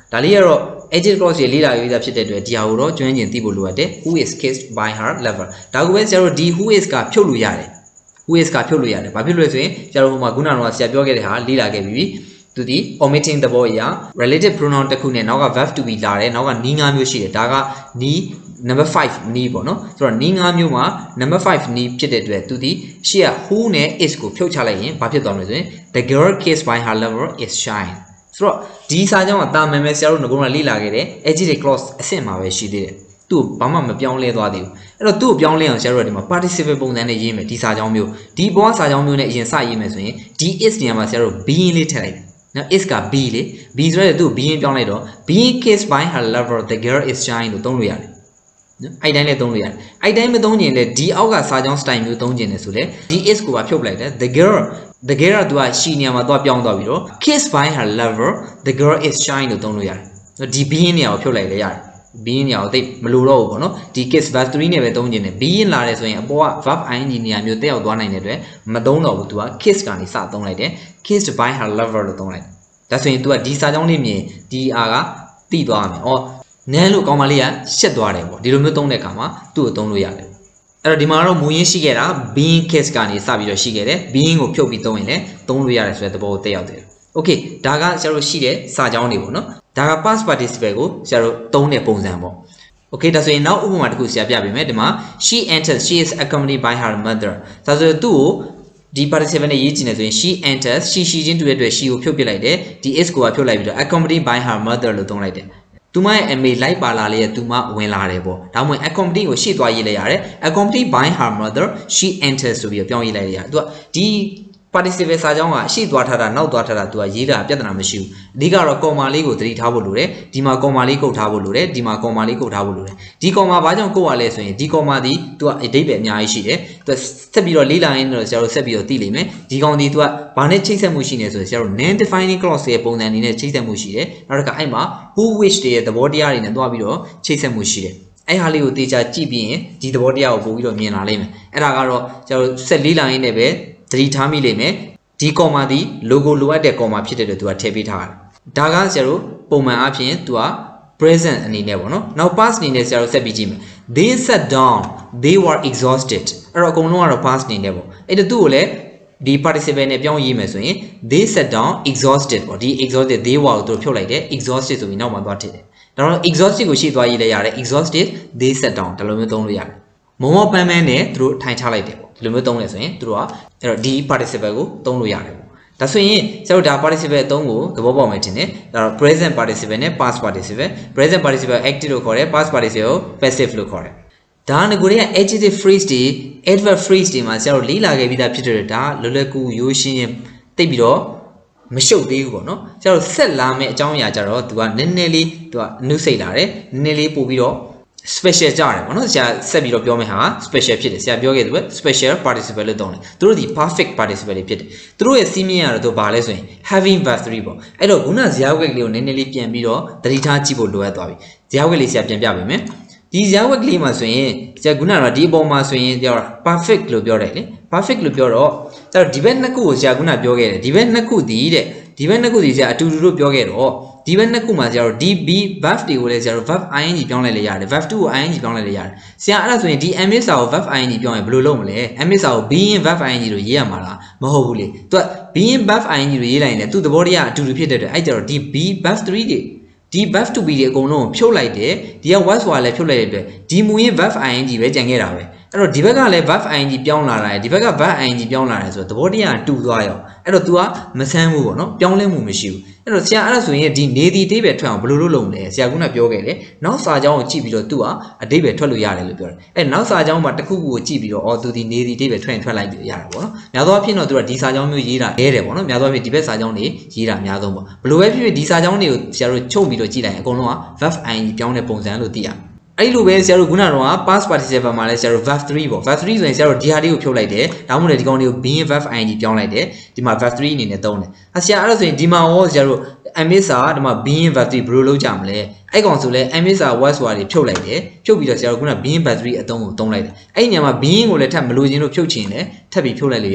ဒါလေးကတော့ agent clause တွေလေးလာရေးသားဖြစ်တဲ့အတွက်ဒီဟာကိုတော့ကျွမ်းကျင်သိဖို့လိုအပ်တယ် who is kissed by her lover ဒါကိုပဲဆရာတို့ဒီ who is ကဖြုတ်လို့ရတယ် who is ကဖြုတ်လို့ရတယ်ဘာဖြစ်လို့လဲဆိုရင်ဆရာတို့ဟိုမှာခုနကတော့ဆရာပြောခဲ့တဲ့ဟာလေးလာခဲ့ပြီသူဒီ omitting သဘောအရာ relative pronoun တစ်ခုနဲ့နောက်က verb to be လာတယ်နောက်ကနီးငါးမျိုးရှိတယ်ဒါကနီး number five နီးပေါ့နော်ဆိုတော့နီးငါးမျိုးမှာ number five နီးဖြစ်တဲ့အတွက်သူဒီရှေ့က who နဲ့ is ကိုဖြုတ်ချလိုက်ရင်ဘာဖြစ်သွားမလဲဆိုရင် the girl kissed by her lover is shy ဆိုတော့ဒီစာကြောင်းကတာမန်ပဲဆရာတို့ငကုံးကလေ့လာခဲ့တယ် adjective clause အဆင့်မှာပဲရှိသေးတယ်သူ့ဘာမှမပြောင်းလဲသွားသေးဘူးအဲ့တော့သူ့ကိုပြောင်းလဲအောင်ဆရာတို့ကဒီမှာ participle ပုံစံနဲ့ရေးမယ်ဒီစာကြောင်းမျိုးဒီဘောစာကြောင်းမျိုးနဲ့အရင်စရေးမယ်ဆိုရင်ဒီ is နေရာမှာဆရာတို့ being လေးထည့်လိုက်တယ်နော် is က be လေ be ဆိုတဲ့သူ့ being ပြောင်းလိုက်တော့ being kissed by her lover the girl is shy လို့သုံးလို့ရတယ်နော်အဲ့တိုင်းလည်းသုံးလို့ရတယ်အဲ့တိုင်းမသုံးရင်လည်းဒီအောက်ကစာကြောင်း style မျိုးသုံးခြင်းတယ်ဆိုလေဒီ is ကိုပါဖြုတ်လိုက်တယ် the girl the girl ကသူက she နေရာမှာသွားပြောင်းသွားပြီးတော့ kissed by her lover the girl is shy လို့သုံးလို့ရတယ်နော်ဒီ being နေရာကိုဖြုတ်လိုက်လေရတယ် being နေရာကိုသိမလို့တော့ဘူးပေါ့နော်ဒီ kiss verb three နဲ့ပဲသုံးခြင်းတယ် being လာတယ်ဆိုရင်အပေါ်က verb ing နေရာမျိုးတက်ရောက်သွားနိုင်တဲ့အတွက်မသုံးတော့ဘူးသူက kiss ကနေစသုံးလိုက်တယ် kissed by her lover လို့သုံးလိုက်တယ်ဒါဆိုရင် तू ကဒီစာကြောင်းလေးမြင်ဒီအာကတိသွားမယ်။အော်နန်းလို့ကောင်းမလေးကရှက်သွားတယ်ပေါ့။ဒီလိုမျိုးသုံးတဲ့အခါမှာသူ့ကိုသုံးလို့ရတယ်။အဲ့တော့ဒီမှာတော့မူရင်းရှိခဲ့တာ being kissed ကနေစပြီးတော့ရှိခဲ့တယ်။ being ကိုဖြုတ်ပြီးသုံးရင်လည်းသုံးလို့ရတယ်ဆိုတဲ့သဘောကိုတက်ရောက်တယ်။ Okay ဒါကဆရာတို့ရှိတဲ့စာကြောင်းတွေပေါ့နော်။ဒါက past participle ကိုဆရာတို့သုံးတဲ့ပုံစံပေါ့။ Okay ဒါဆိုရင်နောက်ဥပမာတစ်ခုဆရာပြပေးမယ်ဒီမှာ she enters she is accompanied by her mother ဒါဆိုရင်သူ့ကိုဒီ participle နဲ့ရေးကြည့်နေဆိုရင် she enters she she ချင်းတူတဲ့အတွက် she ကိုဖြုတ်ပစ်လိုက်တယ်ဒီ is ကိုဖြုတ်လိုက်ပြီးတော့ accompanied by her mother လို့သုံးလိုက်တယ်သူမရဲ့အမေလိုက်ပါလာလေသူမဝင်လာတယ်ပေါ့ဒါမှမဟုတ် accompanied ကိုရှေ့သွားရေးလိုက်ရတယ် accompanied by her mother she enters ဆိုပြီးတော့ပြောင်းရေးလိုက်ရတယ်သူကဒီ participle စာကြောင်းကရှေ့သွားထားတာနောက်သွားထားတာသူကရေးတာပြဿနာမရှိဘူးအဓိကတော့ comma လေးကိုသတိထားဖို့လိုတယ်ဒီမှာ comma လေးကုတ်ထားဖို့လိုတယ်ဒီမှာ comma လေးကုတ်ထားဖို့လိုတယ်ဒီ comma ဘာကြောင့်ကုတ်ရလဲဆိုရင်ဒီ comma ဒီသူကအဓိပ္ပာယ်အများကြီးရှိတယ်သူဆက်ပြီးတော့လေးလာရင်းတော့ဆရာတို့ဆက်ပြီးတော့သိလိမ့်မယ်ဒီကောင်ဒီသူကဘာနဲ့ချိတ်ဆက်မှုရှိနေဆိုရင်ဆရာတို့ non defining clause ရဲ့ပုံစံအနေနဲ့ချိတ်ဆက်မှုရှိတယ်နောက်တစ်ခါအဲ့မှာ who wish တွေရဲ့သဘောတရားတွေနဲ့တွားပြီးတော့ချိတ်ဆက်မှုရှိတယ်အဲ့ဟာလေးကိုတေချာကြည့်ပြီးရင်ဒီသဘောတရားကိုပို့ပြီးတော့မြင်လာလိမ့်မယ်အဲ့ဒါကတော့ဆရာတို့ဆက်လေးလာရင်းနဲ့ပဲသတိထားမိလိမ့်မယ်ဒီ comma ဒီ logo လိုအပ်တဲ့ comma ဖြစ်တဲ့အတွက်သူကထည့်ပေးထားတယ်ဒါကဆရာတို့ပုံမှန်အားဖြင့်သူက present အနေနဲ့ပေါ့နော်နောက် past အနေနဲ့ဆရာတို့ဆက်ပြီးကြည့်မယ် they sat down they were exhausted အဲ့တော့အကုန်လုံးကတော့ past အနေနဲ့ပေါ့အဲ့တော့သူ့ကိုလည်းဒီ participle နဲ့ပြောင်းရေးမယ်ဆိုရင် they sat down exhausted ပေါ့ဒီ exhausted they were ကိုသူတို့ဖြုတ်လိုက်တယ် exhausted ဆိုပြီးနောက်မှသွားထည့်တယ်ဒါတော့ exhausted ကိုရှေ့သွားရေးလိုက်ရတယ် exhausted they sat down ဒါလိုမျိုးသုံးလို့ရတယ်မမောပန်းပန်းနဲ့သူတို့ထိုင်ချလိုက်တယ်ပေါ့ဒီလိုမျိုးသုံးလဲဆိုရင်သူတို့ကအဲ့တော့ဒီ participle ကိုသုံးလို့ရတယ်ပေါ့ဒါဆိုရင်ဆရာတို့ဒါ participle အသုံးကိုသဘောပေါက်မယ်ထင်တယ်ဒါတော့ present participle နဲ့ past participle present participle active လို့ခေါ်တယ် past participle passive လို့ခေါ်တယ်ဒါကငကိုတွေက adjective phrase တွေ adverb phrase တွေမှာဆရာတို့လေ့လာခဲ့ပြီးသားဖြစ်တဲ့ဒါလွယ်လွယ်ကူရိုးရှင်းရင်တိတ်ပြီးတော့မရှုပ်သေးဘူးပေါ့နော်ဆရာတို့ဆက်လာမယ့်အကြောင်းအရာကြတော့သူကနည်းနည်းလေးသူကအနုစိတ်လာတယ်နည်းနည်းလေးပို့ပြီးတော့ special ကြတယ်ပေါ့နော်ဆရာဆက်ပြီးတော့ပြောမယ့်ဟာ special ဖြစ်တယ်ဆရာပြောခဲ့သူပဲ special participle လို့သုံးတယ်သူတို့ဒီ perfect participle တွေဖြစ်တယ်သူတို့ရဲ့စီးမြင်ရတော့သူဘာလဲဆိုရင် having verb three ပေါ့အဲ့တော့ခုနဇာတ်ဝက်ကလေးကိုနည်းနည်းလေးပြန်ပြီးတော့သတိထားကြည့်ဖို့လိုအပ်သွားပြီဇာတ်ဝက်ကလေးဆရာပြန်ပြပေးမယ်ဒီဇာတ်ဝက်ကလေးမှာဆိုရင်ဆရာခုနကတော့ဒီအပေါ်မှာဆိုရင်ပြောတာ perfect လို့ပြောတယ်လေ perfect လို့ပြောတော့ကျတော့ဒီဘက်နှစ်ခုကိုဆရာခုနပြောခဲ့တယ်ဒီဘက်နှစ်ခုတည်တဲ့ဒီဘက်နှစ်ခုဒီဆရာအတူတူလို့ပြောခဲ့တော့ဒီဘက်နှစ်ခုမှာကျတော့ဒီ b verb တွေကိုလည်းကျတော့ verb ing ပြောင်းလိုက်လေရတယ် verb two ကို ing ပြောင်းလိုက်လေရတယ်ဆရာအဲ့ဒါဆိုရင်ဒီ ms စာကို verb ing ပြောင်းရင်ဘယ်လိုလုပ်မလဲ ms စာကို being verb ing လို့ရေးရမှာလားမဟုတ်ဘူးလေသူက being verb ing လို့ရေးလိုက်ရင်လည်းသူ့သဘောတရားအတူတူဖြစ်တဲ့အတွက်အဲ့ကျတော့ဒီ b verb three တွေဒီ verb to be တွေအကုန်လုံးကိုဖြုတ်လိုက်တယ်ဒီက was ဆိုတာလည်းဖြုတ်လိုက်တဲ့အတွက်ဒီမူရင်း verb ing ပဲကြံခဲ့တာပဲအဲ့တော့ဒီဘက်ကလည်း verb ing ပြောင်းလာတာဒီဘက်က verb ing ပြောင်းလာတယ်ဆိုတော့သဘောတရားတူသွားရောအဲ့တော့ तू ကမဆန်းဘူးပေါ့နော်ပြောင်းလဲမှုမရှိဘူးအဲ့တော့ဆရာအဲ့ဒါဆိုရင်ဒီနေဒီအဓိပ္ပာယ်ထွက်အောင်ဘယ်လိုလုပ်လုပ်မလဲဆရာကကပြောခဲ့တယ်နောက်စာကြောင်းကိုကြည့်ပြီးတော့ तू ကအဓိပ္ပာယ်ထွက်လို့ရတယ်လို့ပြောတယ်အဲ့နောက်စာကြောင်းမှာတစ်ခုခုကိုကြည့်ပြီးတော့အော် तू ဒီနေဒီအဓိပ္ပာယ်ထွက်ရင်ထွက်လိုက်ပြီးရတာပေါ့နော်များသောအားဖြင့်တော့ तू ကဒီစာကြောင်းမျိုးရေးတာလဲတယ်ပေါ့နော်များသောအားဖြင့်ဒီဘက်စာကြောင်းတွေရေးတာအများဆုံးပေါ့ဘယ်လိုပဲဖြစ်ဖြစ်ဒီစာကြောင်းတွေကိုဆရာတို့ချုပ်ပြီးတော့ကြည့်လိုက်ရင်အကုန်လုံးက verb ing ပြောင်းတဲ့ပုံစံလို့သိရတယ်အဲ့လိုပဲဆရာတို့ခုနကတော့ past participle မှာလဲဆရာတို့ verb three ပေါ့ verb three ဆိုရင်ဆရာတို့ဒီဟာလေးကိုဖြုတ်လိုက်တယ်ဒါမှမဟုတ်ဒီကောင်လေးကို being verb ing ပြောင်းလိုက်တယ်ဒီမှာ verb three အနေနဲ့သုံးတယ်အဲဆရာအဲ့ဒါဆိုရင်ဒီမှာရောဆရာတို့ ms စာဒီမှာ being verb three ဘယ်လိုလုပ်ကြမလဲအဲ့ကောင်ဆိုလဲ ms စာ was ဆိုတာတွေဖြုတ်လိုက်တယ်ဖြုတ်ပြီးတော့ဆရာတို့ခုန being verb three အသုံးကိုသုံးလိုက်တယ်အဲ့ဒီညမှာ being ကိုလည်းထပ်မလို့ခြင်းလို့ဖြုတ်ချင်တယ်ထပ်ပြီးဖြုတ်လိုက်လို့ရတယ်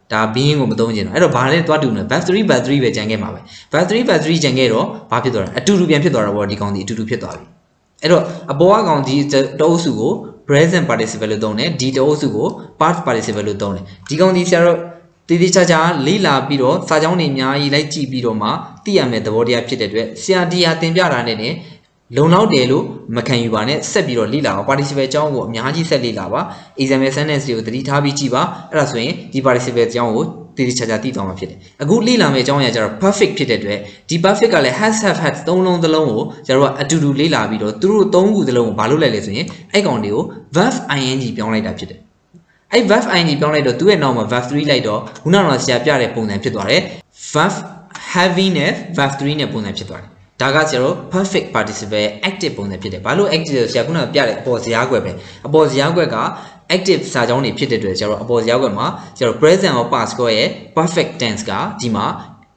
ဒါ being ကိုမသုံးချင်တော့အဲ့တော့ဘာလဲသွားတူနေ verb three verb three ပဲကြံခဲ့မှာပဲ verb three verb three ကြံခဲ့တော့ဘာဖြစ်သွားလဲအတူတူပြန်ဖြစ်သွားတာပေါ့ဒီကောင်ဒီအတူတူဖြစ်သွားပြီအဲ့တော့အပေါ်ကကောင်ဒီတအုပ်စုကို present participle လို့သုံးတယ်ဒီတအုပ်စုကို past participle လို့သုံးတယ်ဒီကောင်ဒီဆရာတို့တည်တည်ချာချာလေးလာပြီးတော့စာကြောင်းတွေအများကြီးလိုက်ကြည့်ပြီးတော့မှသိရမယ်သဘောတရားဖြစ်တဲ့အတွက်ဆရာဒီဟာသင်ပြတာနဲ့လုံလောက်တယ်လို့မခံယူပါနဲ့ဆက်ပြီးတော့လေ့လာပါ participle အကြောင်းကိုအများကြီးဆက်လေ့လာပါ example sentence တွေကိုသတိထားပြီးကြည့်ပါအဲ့ဒါဆိုရင်ဒီ participle အကြောင်းကိုတည်တည်ချာချာသိသွားမှာဖြစ်တယ်အခုလေ့လာမယ့်အကြောင်းအရာကျတော့ perfect ဖြစ်တဲ့အတွက်ဒီ perfect ကလည်း has have had သုံးလုံးသလုံးကိုကျတော့အတူတူလေ့လာပြီးတော့သူတို့သုံးခုသလုံးကိုဘာလုပ်လိုက်လဲဆိုရင်အဲ့ကောင်တွေကို verb ing ပြောင်းလိုက်တာဖြစ်တယ်အဲ့ verb ing ပြောင်းလိုက်တော့သူ့ရဲ့နောက်မှာ verb three လိုက်တော့ခုနကတော့ဆရာပြတဲ့ပုံစံဖြစ်သွားတယ် verb having နဲ့ verb three နဲ့ပုံစံဖြစ်သွားတယ်ဒါကကျတော့ perfect participle active ပုံစံဖြစ်တယ်ဘာလို့ active ဆရာခုနကပြတဲ့အပေါ်ဇယားကွက်ပဲအပေါ်ဇယားကွက်က active စာကြောင်းတွေဖြစ်တဲ့အတွက်ကျတော့အပေါ်ဇယားကွက်မှာကျတော့ present or past ကိုရဲ့ perfect tense ကဒီမှာ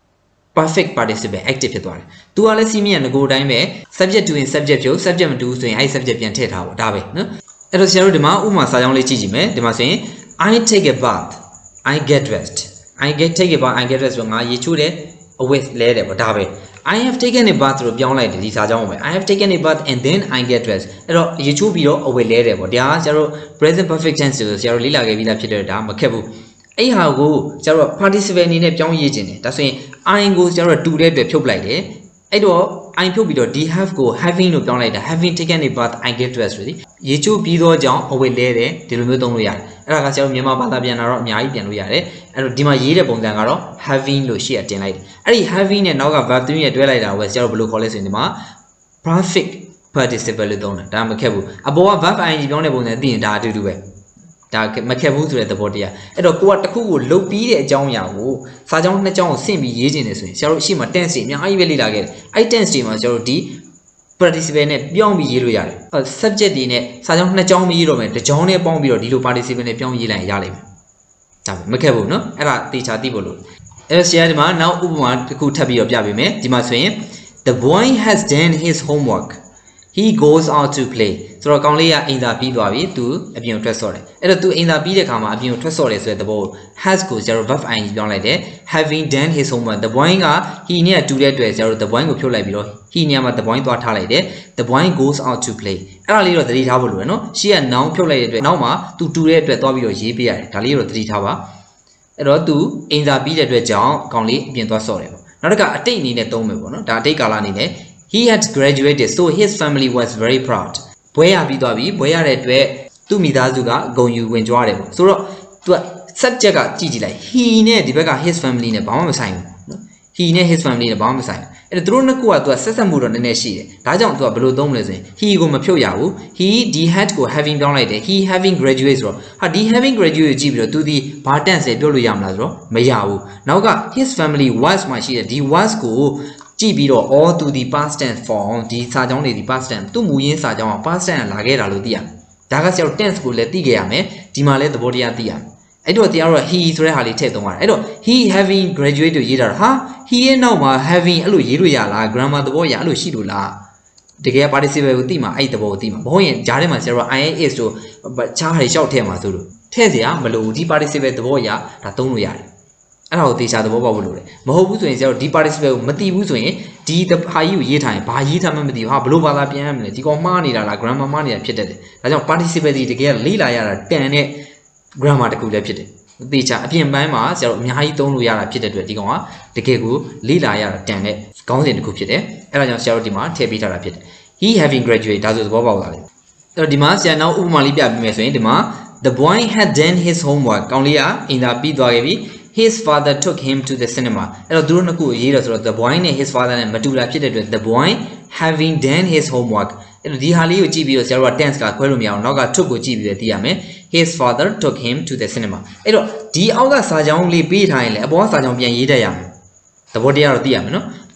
perfect participle active ဖြစ်သွားတယ်သူကလည်းစီမီယန်ငကိုတိုင်းပဲ subject to in subject ဖြုတ် subject မတူဆိုရင်အဲ့ subject ပြန်ထည့်ထားပါဒါပဲနော်အဲ့တော့ဆရာတို့ဒီမှာဥပမာစာကြောင်းလေးကြည့်ကြည့်မယ်ဒီမှာဆိုရင် I take a bath I get dressed I get take a bath I get dressed ဆိုငါရေချိုးတယ်အဝတ်လဲတယ်ပေါ့ဒါပဲI have taken a bath လို့ပြောင်းလိုက်တယ်ဒီစာကြောင်းပဲ I have taken a bath and then I get dressed အဲ့တော့ရေချိုးပြီးတော့အဝတ်လဲတယ်ပေါ့ဒါကကျတော့ present perfect tense ဆိုဆရာတို့လေ့လာခဲ့ပြီးသားဖြစ်တဲ့ဒါမခက်ဘူးအဲ့ဟာကိုကျတော့ participle အနေနဲ့ပြောင်းရေးခြင်းတယ်ဒါဆိုရင် I ကိုကျတော့တူတဲ့အတွက်ဖြုတ်လိုက်တယ်အဲ့တော့ I ဖြုတ်ပြီးတော့ D have ကို having လို့ပြောင်းလိုက်တာ having taken a bath I get dressed ဆိုသည်ရေချိုးပြီးတော့ကြောင့်အဝတ်လဲတယ်ဒီလိုမျိုးသုံးလို့ရတယ်အဲ့ဒါကကျတော့မြန်မာဘာသာပြန်တာတော့အများကြီးပြန်လို့ရတယ်အဲ့တော့ဒီမှာရေးတဲ့ပုံစံကတော့ having လို့ရှေ့အတင်လိုက်တယ်အဲ့ဒီ having နဲ့နောက်က verb three နဲ့တွဲလိုက်တာကိုကျတော့ဘယ်လိုခေါ်လဲဆိုရင်ဒီမှာ perfect participle လို့သုံးတာဒါမခက်ဘူးအပေါ်က verb ing ပြောင်းတဲ့ပုံစံသိရင်ဒါအတူတူပဲဒါမခက်ဘူးဆိုတဲ့သဘောတရားအဲ့တော့ကိုကတခုကိုလုတ်ပြီးတဲ့အကြောင်းအရာကိုစာကြောင်းနှစ်ကြောင်းကိုဆင့်ပြီးရေးခြင်းတယ်ဆိုရင်ဆရာတို့အရှိမ tense တွေအများကြီးပဲလေ့လာခဲ့တယ်အဲ့ tense တွေမှာဆရာတို့ဒီ participle နဲ့ပြောင်းပြီးရေးလို့ရတယ် subject တွေနဲ့စာကြောင်းနှစ်ကြောင်းမရေးတော့မယ်တစ်ကြောင်းနဲ့ပေါင်းပြီးတော့ဒီလို participle နဲ့ပြောင်းရေးလိုက်ရလိမ့်မယ်ဒါပဲမခက်ဘူးနော်အဲ့ဒါသေချာသိဖို့လို့အဲ့ဆရာဒီမှာနောက်ဥပမာတစ်ခုထပ်ပြီးတော့ပြပေးမယ်ဒီမှာဆိုရင် the boy has done his homework he goes out to play ဆိုတော့ကောင်လေးကအိမ်သာပြီးသွားပြီသူအပြင်ကိုထွက်ဆော့တယ်အဲ့တော့သူအိမ်သာပြီးတဲ့ခါမှာအပြင်ကိုထွက်ဆော့တယ်ဆိုတဲ့သဘောကို has ကိုကျတော့ verb ing ပြောင်းလိုက်တယ် having done his homework the boy က he နဲ့တူတဲ့အတွက်ကျတော့ the boy ကိုဖြုတ်လိုက်ပြီးတော့ he နေရာမှာ the boy သွားထားလိုက်တယ် the boy goes out to play အဲ့ဒါလေးတော့သတိထားဖို့လိုတယ်နော်ရှေ့က noun ဖြုတ်လိုက်တဲ့အတွက်နောက်မှာသူတူတဲ့အတွက်သွားပြီးတော့ရေးပေးရတယ်ဒါလေးတော့သတိထားပါအဲ့တော့သူအိမ်သာပြီးတဲ့အတွက်ကြောင့်ကောင်လေးအပြင်သွားဆော့တယ်ပေါ့နောက်တစ်ခါအတိတ်အနေနဲ့သုံးမယ်ပေါ့နော်ဒါအတိတ်ကာလအနေနဲ့He had graduated, so his family was very proud. ဘွဲရပြီးသွားပြီဘွဲရတဲ့အတွက်သူ့မိသားစုကဂုဏ်ယူဝင်ကြွားတယ်ပေါ့ဆိုတော့သူက subject ကကြည့်ကြည့်လိုက် he နဲ့ဒီဘက်က his family နဲ့ဘာမှမဆိုင်ဘူးနော် he နဲ့ his family နဲ့ဘာမှမဆိုင်ဘူးအဲ့တော့သူတို့နှစ်ခုကသူကဆက်ဆက်မှုတော့နည်းနည်းရှိတယ်ဒါကြောင့်သူကဘယ်လိုသုံးမလဲဆိုရင် he ကိုမဖြုတ်ရဘူး he the had ကို having ပြောင်းလိုက်တယ် he having graduate ဆိုတော့ဟာဒီ having graduate ကြည့်ပြီးတော့သူဒီဘာ tense လဲပြောလို့ရမလားဆိုတော့မရဘူးနောက်က his family was မှာရှိတယ်ဒီ was ကိုကြည့်ပြီးတော့ all to the past tense form ဒီစာကြောင်းတွေဒီ past tense သူ့မူရင်းစာကြောင်းက past tense လာခဲ့တာလို့သိရမယ်ဒါကဆရာတို့ tense ကိုလည်းသိခဲ့ရမယ်ဒီမှာလည်းသဘောတရားသိရမယ်အဲ့တော့တရားတော့ he ဆိုတဲ့ဟာလေးထည့်သုံးရတယ်အဲ့တော့ he having graduate လို့ရေးတာဟာ he ရဲ့နောက်မှာ having အဲ့လိုရေးလို့ရလား grammar သဘောရအဲ့လိုရှိလို့လားတကယ် participle ကိုသိမှာအဲ့သဘောကိုသိမှာမဟုတ်ရင်ဂျားထဲမှာဆရာတို့ I is တို့ချားဟာရှောက်ထည့်မှာဆိုလို့ထည့်เสียမလို့ဒီ participle သဘောရဒါသုံးလို့ရတယ်အဲ့ဒါကိုသေချာသဘောပေါက်ဖို့လိုတယ်မဟုတ်ဘူးဆိုရင်ဆရာတို့ဒီ participle ကိုမသိဘူးဆိုရင်ဒီဟာကြီးကိုရေးထားရင်ဘာရေးထားမှမသိဘူးဟာဘလို့ဘာသာပြန်ရမလဲဒီကောင်မှားနေတာလား grammar မှားနေတာဖြစ်တတ်တယ်ဒါကြောင့် participle ဒီတကယ်လေ့လာရတာတန်တဲ့ grammar တခုလည်းဖြစ်တယ်သေချာအပြင်ပိုင်းမှာဆရာတို့အများကြီးသုံးလို့ရတာဖြစ်တဲ့အတွက်ဒီကောင်ကတကယ်ကိုလေ့လာရတာတန်တဲ့ခေါင်းစဉ်တစ်ခုဖြစ်တယ်အဲ့ဒါကြောင့်ဆရာတို့ဒီမှာထည့်ပေးထားတာဖြစ်တယ် he having graduate ဒါဆိုသဘောပေါက်လာတယ်အဲ့တော့ဒီမှာဆရာနောက်ဥပမာလေးပြပေးမယ်ဆိုရင်ဒီမှာ the boy had done his homework ကောင်လေးကအင်တာပြီးသွားခဲ့ပြီhis father took him to the cinema အဲ့တော့သူတို့နှစ်ခုရေးတော့ဆိုတော့ the boy နဲ့ his father နဲ့မတူတာဖြစ်တဲ့အတွက် the boy having done his homework အဲ့တော့ဒီဟာလေးကိုကြည့်ပြီးတော့ဆရာတို့က tense ကခွဲလို့မရအောင်နောက်က took ကိုကြည့်ပြီးတော့သိရမယ် his father took him to the cinema အဲ့တော့ဒီအောက်ကစာကြောင်းလေးပေးထားရင်လည်းအပေါ်ကစာကြောင်းပြန်ရေးတတ်ရမယ်သဘောတရားတော့သိရမယ်နော်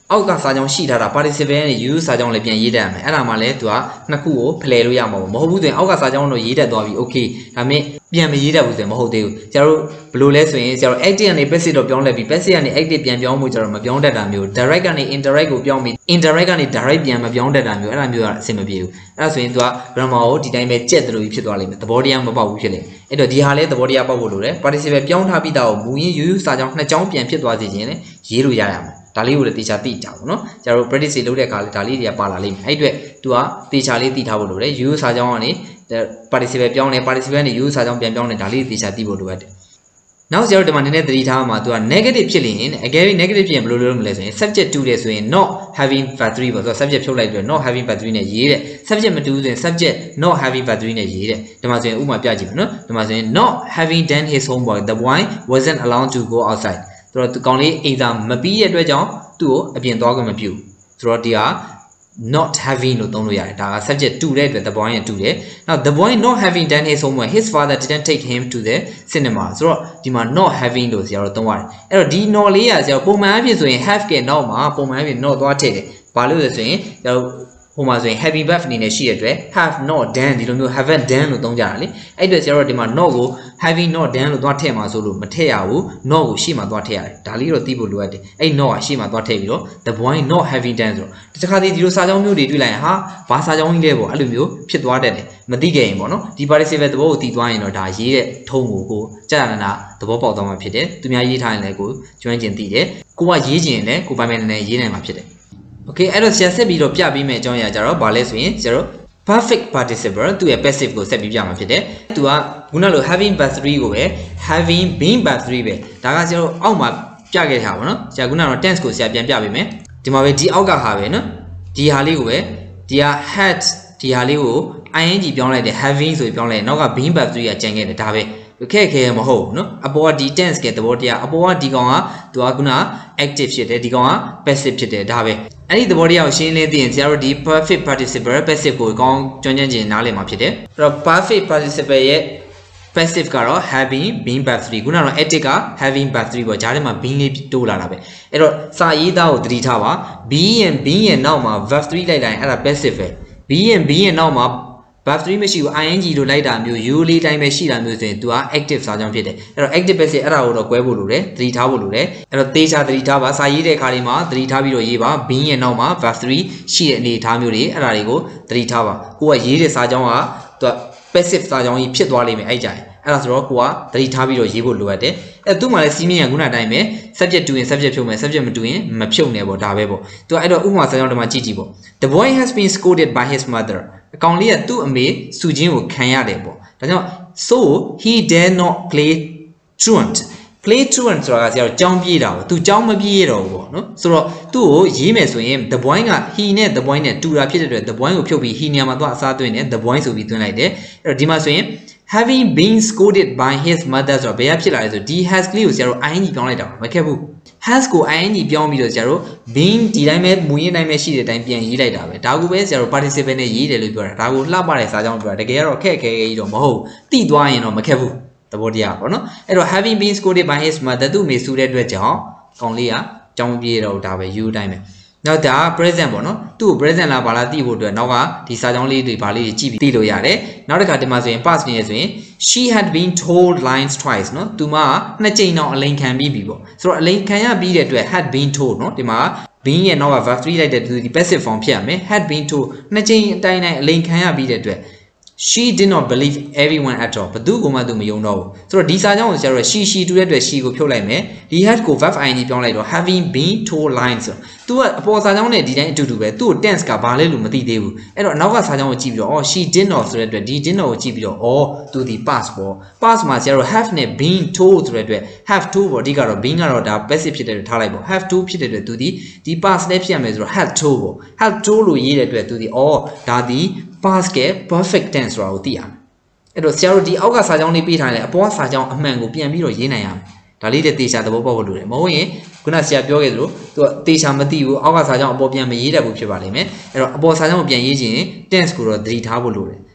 အောက်ကစာကြောင်းရှိထားတာ participle နဲ့ use စာကြောင်းလည်းပြန်ရေးတတ်ရမယ်အဲ့ဒါမှလည်းသူကနှစ်ခုကိုဖလှယ်လို့ရမှာပေါ့မဟုတ်ဘူးဆိုရင်အောက်ကစာကြောင်းတော့ရေးတတ်သွားပြီ okay ဒါပေမဲ့ပြန်မရေးတတ်ဘူးဆိုရင်မဟုတ်သေးဘူးကျတို့ဘယ်လိုလဲဆိုရင်ကျတို့ active ကနေ passive တော့ပြောင်းလဲပြီး passive ကနေ active ပြန်ပြောင်းမှုကျတော့မပြောင်းတတ်တာမျိုး direct ကနေ indirect ကိုပြောင်းပြီး indirect ကနေ direct ပြန်မပြောင်းတတ်တာမျိုးအဲ့ဒါမျိုးကအဆင်မပြေဘူးအဲ့ဒါဆိုရင်သူက grammar ကိုဒီတိုင်းပဲကြက်တယ်လို့ဖြစ်သွားလိမ့်မယ်သဘောတရားမပေါက်ဘူးဖြစ်လေအဲ့တော့ဒီဟာလည်းသဘောတရားပေါက်ဖို့လိုတယ် participle ပြောင်းထားပြီးသားကိုမူရင်း use စာကြောင်းနှစ်ကြောင်းပြန်ဖြစ်သွားစေခြင်းနဲ့ရေးလို့ရရမယ်ဒါလေးကိုလည်းတေချာသိကြပါတော့ကျတို့ practice လုပ်တဲ့အခါလေးဒါလေးတွေကပါလာလိမ့်မယ်အဲ့အတွက် तू ကတေချာလေးသိထားဖို့လိုတယ် use စာကြောင်းကနေ participle ပြောင်းတယ် participle နဲ့ use စာကြောင်းပြန်ပြောင်းတယ်ဒါလေးတေချာသိဖို့လိုတယ်နောက်ကျတော့ဒီမှာနည်းနည်းသတိထားမှာ तू က negative ဖြစ်ရင်အကယ်၍ negative ဖြစ်ရင်ဘယ်လိုလုပ်မလဲဆိုရင် subject တူတယ်ဆိုရင် not having verb three ပေါ့ဆိုတော့ subject ဖြုတ်လိုက်ပြီး not having verb three နဲ့ရေးတဲ့ subject မတူဆိုရင် subject not having verb three နဲ့ရေးတဲ့ဒီမှာဆိုရင်ဥပမာပြကြည့်ပါနော်ဒီမှာဆိုရင် not having done his homework the boy wasn't allowed to go outside ဆိုတော့ဒီကောင်လေးအိမ်သာမပြီးတဲ့အတွက်ကြောင့်သူ့ကိုအပြင်သွားခွင့်မပြုဆိုတော့ဒီဟာ not having လို့သုံးလို့ရတယ်ဒါက subject တူတဲ့အတွက် the boy နဲ့တူတယ် now the boy not having done his homework his father didn't take him to the cinema ဆိုတော့ဒီမှာ not having လို့ဆရာတို့သုံးရတယ်အဲ့တော့ဒီ not လေးကဆရာပုံမှန်အဖြစ်ဆိုရင် have ကနောက်မှာပုံမှန်အဖြစ် not သွားထည့်တယ်ဘာလို့လဲဆိုရင်ဆရာတို့ဟိုမှာဆိုရင် happy verb အနေနဲ့ရှိရတဲ့အတွက် have not done ဒီလိုမျိုး haven't done လို့သုံးကြတာလေအဲ့အတွက်ဆရာတို့ဒီမှာ not ကို having not done လို့သွားထည့်မှာဆိုလို့မထည့်ရဘူး not ကိုရှေ့မှာသွားထည့်ရတယ်ဒါလေးတော့သိဖို့လိုအပ်တယ်အဲ့ not ကရှေ့မှာသွားထည့်ပြီးတော့ the boy not having done ဆိုတော့ဒီတစ်ခါတည်းဒီလိုစာကြောင်းမျိုးတွေတွေ့လိုက်ရင်ဟာဘာစာကြောင်းကြီးလဲပေါ့အဲ့လိုမျိုးဖြစ်သွားတတ်တယ်မသိခဲ့ရင်ပေါ့နော်ဒီ participle သဘောကိုသိသွားရင်တော့ဒါရေးတဲ့ထုံးကိုကိုကြာနာနာသဘောပေါက်သွားမှာဖြစ်တယ်သူများရေးထားရင်လည်းကိုကျွမ်းကျင်သိတယ်ကိုကရေးကျင်ရင်လည်းကိုပိုင်ပိုင်နဲ့ရေးနိုင်မှာဖြစ်တယ်Okay အဲ့တော့ဆရာဆက်ပြီးတော့ပြပေးမယ်အကြောင်းအရာကြတော့ဗာလဲဆိုရင်ကျတော့ perfect participle သူ့ရဲ့ passive ကိုဆက်ပြီးပြမှာဖြစ်တယ်သူကခုနလို having verb three ကိုပဲ having been verb three ပဲဒါကကျတော့အောက်မှာပြခဲ့တာပါနော်ဆရာခုနကတော့ tense ကိုဆရာပြန်ပြပေးမယ်ဒီမှာပဲဒီအောက်ကဟာပဲနော်ဒီဟာလေးကိုပဲဒီဟာ had ဒီဟာလေးကို ing ပြောင်းလိုက်တယ် having ဆိုပြီးပြောင်းလိုက်တယ်နောက်က been verb three ကကျန်ခဲ့တယ်ဒါပဲခဲခဲမဟုတ်ဘူးနော်အပေါ်ကဒီ tense ကသဘောတရားအပေါ်ကဒီကောင်ကသူကခုန active ဖြစ်တယ်ဒီကောင်က passive ဖြစ်တယ်ဒါပဲအဲ့ဒီသဘောတရားကိုရှင်းလင်းသိရင်ဆရာတို့ဒီ perfect participle passive ကိုကောင်းကျွမ်းကျင်ကျင်နားလည်မှာဖြစ်တယ်အဲ့တော့ perfect participle ရဲ့ passive ကတော့ having been verb three ခုနကတော့ active က having verb three ပေါ့ဂျားထဲမှာ been လေးတိုးလာတာပဲအဲ့တော့စာရေးသားကိုသတိထားပါ being and being ရဲ့နောက်မှာ verb three လိုက်လိုက်အဲ့ဒါ passive ပဲ being and being ရဲ့နောက်မှာverb three မရှိဘူး ing လို့လိုက်တာမျိုး you လေးတိုင်းပဲရှိတာမျိုးဆိုရင် तू က active စာကြောင်းဖြစ်တယ်အဲ့တော့ active passive အဲ့ဒါကိုတော့ကွဲဖို့လိုတယ်သတိထားဖို့လိုတယ်အဲ့တော့သေချာသတိထားပါစာရေးတဲ့အခါလေးမှာသတိထားပြီးတော့ရေးပါ being ရဲ့နောက်မှာ verb three ရှိတဲ့အနေအထားမျိုးတွေအဲ့ဒါတွေကိုသတိထားပါကိုကရေးတဲ့စာကြောင်းက तू passive စာကြောင်းကြီးဖြစ်သွားလိမ့်မယ်အဲ့ကြရင်အဲ့ဒါဆိုတော့ကိုကသတိထားပြီးတော့ရေးဖို့လိုအပ်တယ်အဲ့သူ့မှာလည်းစီးမြင်ရခုနအတိုင်းပဲ subject တူရင် subject ဖြုတ်မယ် subject မတူရင်မဖြုတ်နဲ့ပေါ့ဒါပဲပေါ့ तू အဲ့တော့ဥပမာစာကြောင်းဒီမှာကြည့်ကြည့်ပေါ့ the boy has been scolded by his motherအကောင်လေးကသူ့အမေစုချင်းကိုခံရတယ်ပေါ့ဒါကြောင့် so he dare not play truant play truant ဆိုတာကဆရာတို့ကြောင်းပြေးတာပေါ့သူကြောင်းမပြေးတော့ဘူးပေါ့နော်ဆိုတော့သူ့ကိုရေးမယ်ဆိုရင် the boy က he နဲ့ the boy နဲ့တူတာဖြစ်တဲ့အတွက် the boy ကိုဖြုတ်ပြီး he နေရာမှာသွားအစားသွင်းတယ် the boy ဆိုပြီးသွင်းလိုက်တယ်အဲ့တော့ဒီမှာဆိုရင် having been scolded by his mother ဆိုတော့ဘယ်ကဖြစ်လာလဲဆိုဒီ has ကလေးကိုဆရာတို့ ing ပြောင်းလိုက်တာမခက်ဘူး has ကို ing ပြောင်းပြီးတော့ဆရာတို့ being ဒီတိုင်းပဲမူရင်းတိုင်းပဲရှိတဲ့အတိုင်းပြန်ရေးလိုက်တာပဲဒါကိုပဲဆရာတို့ participle နဲ့ရေးတယ်လို့ပြောတာဒါကိုလှပတဲ့စာကြောင်းပြောတာတကယ်တော့ခက်ခဲကြီးတော့မဟုတ်တိသွားရင်တော့မခက်ဘူးသဘောတရားပေါ့နော်အဲ့တော့ having been scolded by his mother သူ့မိဆူတဲ့အတွက်ကြောင့်ကောင်လေးကကြောင်းပြေးတော့ဒါပဲ you တိုင်းပဲနောက်ဒါ present ပေါ့နော်သူ့ကို present လာပါလားသိဖို့အတွက်နောက်ကဒီစာကြောင်းလေးတွေဗာလေးတွေကြည့်ပြီးသိလို့ရတယ်နောက်တစ်ခါဒီမှာဆိုရင် past နေရဆိုရင် she had been told lines twice နော်သူမနှစ်ကြိမ်တော့အလိန်ခံပြီးပြီပေါ့ဆိုတော့အလိန်ခံရပြီးတဲ့အတွက် had been told နော်ဒီမှာ being ရဲ့နောက်က verb three လိုက်တဲ့သူဒီ passive form ဖြစ်ရမယ် had been told နှစ်ကြိမ်အတိုင်းတိုင်းအလိန်ခံရပြီးတဲ့အတွက်she did not believe everyone at all ဘသူကမှသူမယုံတော့ဘူးဆိုတော့ဒီစာကြောင်းကိုဆရာတို့ she she တူတဲ့အတွက် she ကိုဖြုတ်လိုက်မယ်ဒီ had ကို verb ing ပြောင်းလိုက်တော့ having been told lines ဆိုသူကအပေါ်စာကြောင်းနဲ့ဒီတိုင်းအတူတူပဲသူ့ကို tense ကဘာလဲလို့မသိသေးဘူးအဲ့တော့နောက်ကစာကြောင်းကိုကြည့်ပြီးတော့အော် she did not ဆိုတဲ့အတွက်ဒီ did not ကိုကြည့်ပြီးတော့အော်သူဒီ past ပေါ့ past မှာဆရာတို့ have နဲ့ been told ဆိုတဲ့အတွက် have to ပေါ့အဓိကတော့ been ကတော့ဒါ passive ဖြစ်တဲ့အတွက်ထားလိုက်ပေါ့ have to ဖြစ်တဲ့အတွက်သူဒီဒီ past လည်းဖြစ်ရမယ်ဆိုတော့ had to ပေါ့ had to လို့ရေးတဲ့အတွက်သူဒီအော်ဒါဒီ past က perfect tense ဆိုတာကိုသိရမယ်အဲ့တော့ဆရာတို့ဒီအောက်ကစာကြောင်းလေးပေးထားတယ်အပေါ်ကစာကြောင်းအမှန်ကိုပြန်ပြီးတော့ရေးနိုင်ရမယ်ဒါလေးတဲ့တေချာသဘောပေါက်ဖို့လိုတယ်မဟုတ်ရင်ခုနဆရာပြောခဲ့သလိုသူကတေချာမသိဘူးအောက်ကစာကြောင်းအပေါ်ပြန်မရေးတတ်ဘူးဖြစ်ပါလိမ့်မယ်အဲ့တော့အပေါ်စာကြောင်းကိုပြန်ရေးခြင်း tense ကိုတော့သတိထားဖို့လိုတယ်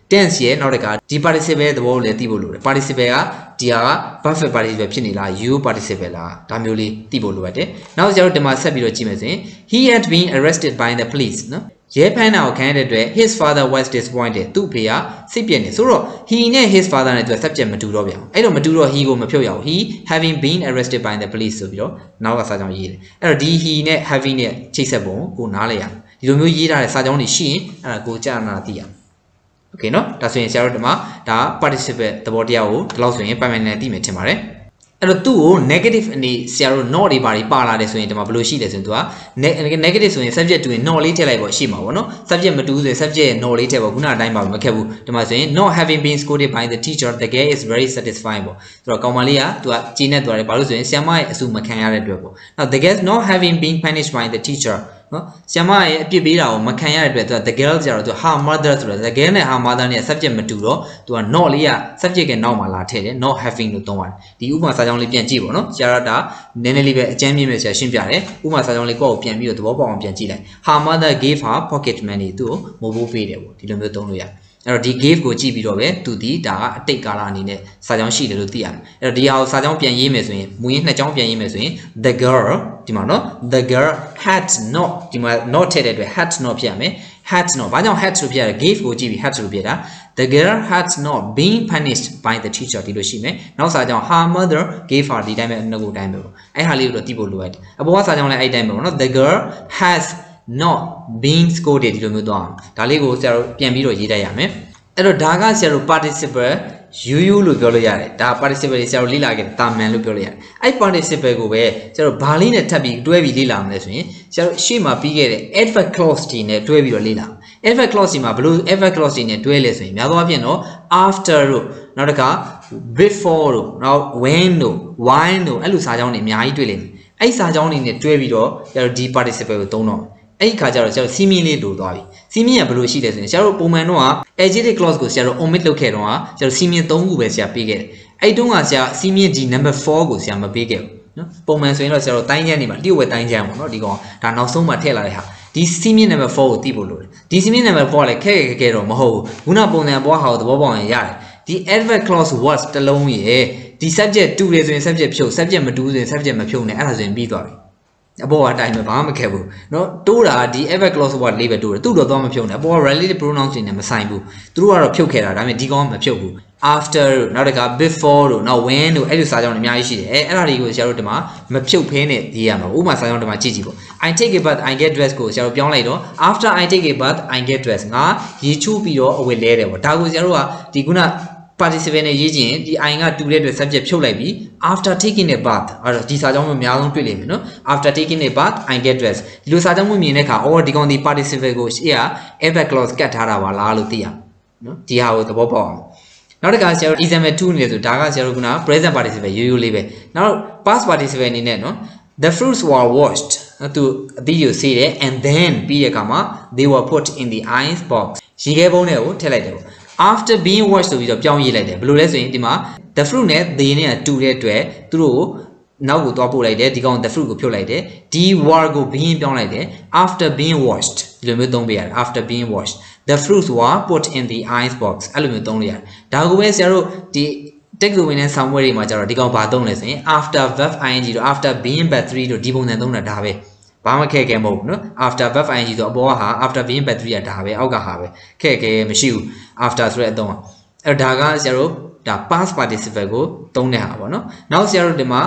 tense ရဲ့နောက်တစ်ခါဒီ participle သဘောကိုလည်းသိဖို့လိုတယ် participle ကဒီဟာက perfect participle ဖြစ်နေလား you participle လားဒါမျိုးလေးသိဖို့လိုပါတယ်နောက်ကျတော့ဒီမှာဆက်ပြီးတော့ကြည့်မယ်ဆိုရင် he had been arrested by the police နော်ရဲဖမ်းတာကိုခံရတဲ့အတွက် his father was disappointed သူ့ဖေကစိတ်ပြည့်နေဆိုတော့ he နဲ့ his father နဲ့သူ subject မတူတော့ဗျာအဲ့တော့မတူတော့ he ကိုမဖြုတ်ရအောင် he having been arrested by the police ဆိုပြီးတော့နောက်ကစာကြောင်းရေးတယ်အဲ့တော့ဒီ he နဲ့ having နဲ့ချိတ်ဆက်ပုံကိုနားလဲရဒီလိုမျိုးရေးထားတဲ့စာကြောင်းတွေရှိရင်အဲ့ဒါကိုကြားနာသိရโอเคเนาะဒါဆိုရင်ဆရာတို့ဒီမှာဒါ participle သဘောတရားကိုဒီလောက်ဆိုရင်ပိုင်ပိုင်နဲ့သိမယ်ထင်ပါတယ်အဲ့တော့သူ့ကို negative အနေဆရာတို့ not တွေပါပြီးပါလာတယ်ဆိုရင်ဒီမှာဘယ်လိုရှိလဲဆိုရင်သူက negative ဆိုရင် subject တူရင် not လေးထည့်လိုက်ပေါ့ရှိမှာပေါ့နော် subject မတူဆိုရင် subject ရဲ့ not လေးထည့်ပေါ့ခုနအတိုင်းပါမခက်ဘူးဒီမှာဆိုရင် not having been scolded by the teacher the girl is very satisfying ပေါ့ဆိုတော့ကောင်မလေးကသူကကြည်နေသွားတယ်ဘာလို့ဆိုရင်ဆရာမရဲ့အဆူမခံရတဲ့အတွက်ပေါ့နောက် the girl not having been punished by the teacherနော်ဆရာမရဲ့အပြစ်ပေးတာကိုမခံရတဲ့အတွက်သူက the girl ကျတော့သူ her mother ဆိုတော့ the girl နဲ့ her mother နဲ့ subject မတူတော့သူက not လေးက subject ကနောက်မှာလာထည့်တယ် not having လို့သုံးပါတယ်ဒီဥပမာစာကြောင်းလေးပြန်ကြည့်ပေါ့နော်ဆရာကဒါနည်းနည်းလေးပဲအကျဉ်းမြင့်မြင့်ဆရာရှင်းပြတယ်ဥပမာစာကြောင်းလေးကိုယ့်ကိုပြန်ပြီးတော့သဘောပေါက်အောင်ပြန်ကြည့်လိုက် her mother gave her pocket money သူ့ကိုမိုးဘိုးပေးတယ်ပေါ့ဒီလိုမျိုးသုံးလို့ရတယ်အဲ့တော့ဒီ gave ကိုကြည့်ပြီးတော့ပဲသူဒီဒါကအတိတ်ကာလအနေနဲ့စာကြောင်းရှိတယ်လို့သိရတယ်အဲ့တော့ဒီဟာကိုစာကြောင်းပြန်ရေးမယ်ဆိုရင်မူရင်းနှစ်ကြောင်းပြန်ရေးမယ်ဆိုရင် the girl ဒီမှာနော် the girl had not ဒီမှာ not ထည့်တဲ့အတွက် had not ဖြစ်ရမယ် had not ဘာကြောင့် had လို့ဖြစ်ရလဲ gave ကိုကြည့်ပြီး had လို့ဖြစ်တာ the girl had not been punished by the teacher ဒီလိုရှိမယ်နောက်စာကြောင်း her mother gave her ဒီတိုင်းပဲနှစ်ခုတိုင်းပဲပေါ့အဲ့ဟာလေးကိုတော့သိဖို့လိုရတယ်အပေါ်ကစာကြောင်းလည်းအဲ့တိုင်းပဲပေါ့နော် the girl has not being scolded ဒီလိုမျိုးသွားအောင်ဒါလေးကိုဆရာတို့ပြန်ပြီးတော့ရေးတတ်ရမယ်အဲ့တော့ဒါကဆရာတို့ participle ယူယူလို့ပြောလို့ရတယ်ဒါ participle ဆရာတို့လေ့လာခဲ့တာမှန်လို့ပြောလို့ရတယ်အဲ့ participle ကိုပဲဆရာတို့ဘာလေးနဲ့ထပ်ပြီးတွဲပြီးလေ့လာမလဲဆိုရင်ဆရာတို့ရှေ့မှာပြီးခဲ့တဲ့ adverb clause တွေနဲ့တွဲပြီးတော့လေ့လာ adverb clause တွေမှာဘယ်လို adverb clause တွေနဲ့တွဲလဲဆိုရင်များသောအားဖြင့်တော့ after တို့နောက်တစ်ခါ before တို့နောက် when တို့ why တို့အဲ့လိုစာကြောင်းတွေအများကြီးတွေ့လိမ့်မယ်အဲ့စာကြောင်းတွေနဲ့တွဲပြီးတော့ဆရာတို့ဒီ participle ကိုသုံးတော့အဲ့ဒီခါကျတော့ဆရာတို့စီးမင်းလေးလိုသွားပြီစီးမင်းကဘယ်လိုရှိလဲဆိုရင်ဆရာတို့ပုံမှန်တော့ adjective clause ကိုဆရာတို့ omit လုပ်ခဲ့တော့ဆရာတို့စီးမင်းသုံးခုပဲဆရာပေးခဲ့တယ်အဲ့တုန်းကဆရာစီးမင်းဒီ number four ကိုဆရာမပေးခဲ့ဘူးနော်ပုံမှန်ဆိုရင်တော့ဆရာတို့တိုင်းချမ်းနေမှာလျှို့ဝဲတိုင်းချမ်းပေါ့နော်ဒီကောင်ဒါနောက်ဆုံးမှထည့်လာတဲ့ဟာဒီစီးမင်း number four ကိုသိဖို့လိုတယ်ဒီစီးမင်း number four ကလည်းခဲခဲခဲတော့မဟုတ်ဘူးခုနပုံစံပွားဟာကိုသဘောပေါက်ရင်ရတယ်ဒီ adverb clause was တစ်လုံးရဲ့ဒီ subject တူတယ်ဆိုရင် subject ဖြုတ် subject မတူဆိုရင် subject မဖြုတ်နဲ့အဲ့ဒါဆိုရင်ပြီးသွားပြီအပေါ်အတိုင်းပဲဘာမှမခဲ့ဘူးเนาะတိုးတာဒီ adverb clause ကလေးပဲတိုးတယ်သူ့တော့သွားမဖြုတ်နဲ့အပေါ် relative pronouns တွေနဲ့မဆိုင်ဘူးသူတို့ကတော့ဖြုတ်ခဲ့တာဒါပေမဲ့ဒီကောင်မဖြုတ်ဘူး after နောက်တစ်ခါ before တို့နောက် when တို့အဲ့လိုစာကြောင်းတွေအများကြီးရှိတယ်အဲအဲ့ဒါတွေကိုဆရာတို့ဒီမှာမဖြုတ်ဖဲနဲ့ရေးရမှာဥပမာစာကြောင်းဒီမှာကြည့်ကြည့်ပေါ့ I take a bath I get dressed ကိုဆရာတို့ပြောင်းလိုက်တော့ after I take a bath I get dressed ငါရေချိုးပြီးတော့အဝတ်လဲတယ်ပေါ့ဒါကိုဆရာတို့ကဒီခုနparticiple နဲ့ရေးချင်ဒီ I ကတူတဲ့အတွက် subject ဖြုတ်လိုက်ပြီး after taking a bath အဲ့တော့ဒီစာကြောင်းမျိုးအများဆုံးတွေ့လိမ့်မယ်နော် after taking a bath I get dressed ဒီလိုစာကြောင်းမျိုးမြင်တဲ့အခါအော်ဒီကောင်ဒီ participle ကိုရှေ့က adverb clause ကတ်ထားတာပါလားလို့သိရနော်ဒီဟာကိုသဘောပေါက်အောင်နောက်တစ်ခါဆရာတို့ example two နေဆိုဒါကဆရာတို့က present participle ရိုးရိုးလေးပဲနောက် past participle အနေနဲ့နော် the fruits were washed သူအသီးကိုဆေးတယ် and then ပြီးတဲ့အခါမှာ they were put in the ice box ရေခဲပုံးထဲကိုထည့်လိုက်တယ်ပေါ့after being washed ဆိုပြီးတော့ပြောင်းရေးလိုက်တယ်ဘယ်လိုလဲဆိုရင်ဒီမှာ the fruit နဲ့ they နဲ့တူတဲ့အတွက်သူတို့ကိုနောက်ကိုသွားပို့လိုက်တယ်ဒီကောင် the fruit ကိုဖြုတ်လိုက်တယ်ဒီ were ကို being ပြောင်းလိုက်တယ် after being washed ဒီလိုမျိုးသုံးပေးရတယ် after being washed the fruits were put in the ice box အဲ့လိုမျိုးသုံးလို့ရတယ်ဒါကိုပဲဆရာတို့ဒီ text ဝင်တဲ့ somewhere တွေမှာကျတော့ဒီကောင်ဘာသုံးလဲဆိုရင် after verb ing တို့ after being verb three တို့ဒီပုံစံသုံးတာဒါပဲဘာမှခဲခဲမဟုတ်ဘူးနော် after verb ing ဆိုအပေါ်ကဟာ after being verb three ကဒါပဲအောက်ကဟာပဲခဲခဲမရှိဘူး after ဆိုတဲ့အသုံးอ่ะအဲ့တော့ဒါကဆရာတို့ဒါ past participle ကိုသုံးတဲ့ဟာပေါ့နော်နောက်ဆရာတို့ဒီမှာ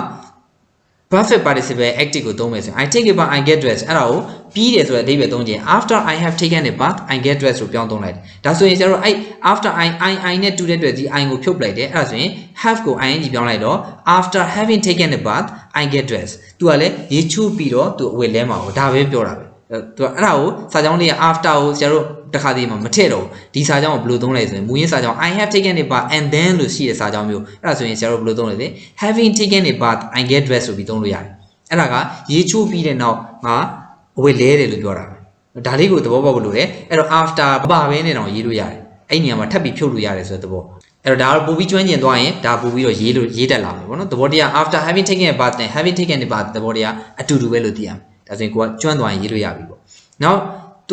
perfect participle active ကိုသုံးမယ်ဆိုရင် I take a bath I get dressed အဲ့ဒါကိုပြီးတယ်ဆိုတဲ့အဓိပ္ပာယ်သုံးခြင်း after I have taken a bath I get dressed ကိုပြောင်းသုံးလိုက်တယ်ဒါဆိုရင်ဆရာတို့အဲ့ after I I I နဲ့တူတဲ့အတွက်ဒီ I ကိုဖြုတ်လိုက်တယ်အဲ့ဒါဆိုရင် have ကို ing ပြောင်းလိုက်တော့ after having taken a bath I get dressed သူကလည်းရေချိုးပြီးတော့သူအဝတ်လဲမှာပေါ့ဒါပဲပြောတာပဲသူကအဲ့ဒါကိုစာကြောင်းလေးက after ကိုဆရာတို့တခါတည်းမှမထည့်တော့ဘူးဒီစာကြောင်းကိုဘယ်လိုသုံးလဲဆိုရင်မူရင်းစာကြောင်း I have taken a bath and then လို့ရှိတဲ့စာကြောင်းမျိုးအဲ့ဒါဆိုရင်ဆရာတို့ဘယ်လိုသုံးလဲဆို having taken a bath I get dressed ဆိုပြီးသုံးလို့ရတယ်အဲ့ဒါကရေချိုးပြီးတဲ့နောက်ငါအဝတ်လဲတယ်လို့ပြောတာပဲဒါလေးကိုသဘောပေါက်လို့ရတယ်အဲ့တော့ after ဘာပဲနဲ့တော့ရေးလို့ရတယ်အဲ့ဒီနေရာမှာထပ်ပြီးဖြုတ်လို့ရတယ်ဆိုတဲ့သဘောအဲ့တော့ဒါပို့ပြီးကျွမ်းကျင်သွားရင်ဒါပို့ပြီးတော့ရေးလို့ရေးတက်လာမယ်ပေါ့နော်သဘောတရား after having taken a bath နဲ့ having taken a bath သဘောတရားအတူတူပဲလို့သိရမယ်ဒါဆိုရင်ကိုကကျွမ်းသွားရင်ရေးလို့ရပြီပေါ့နောက်သူက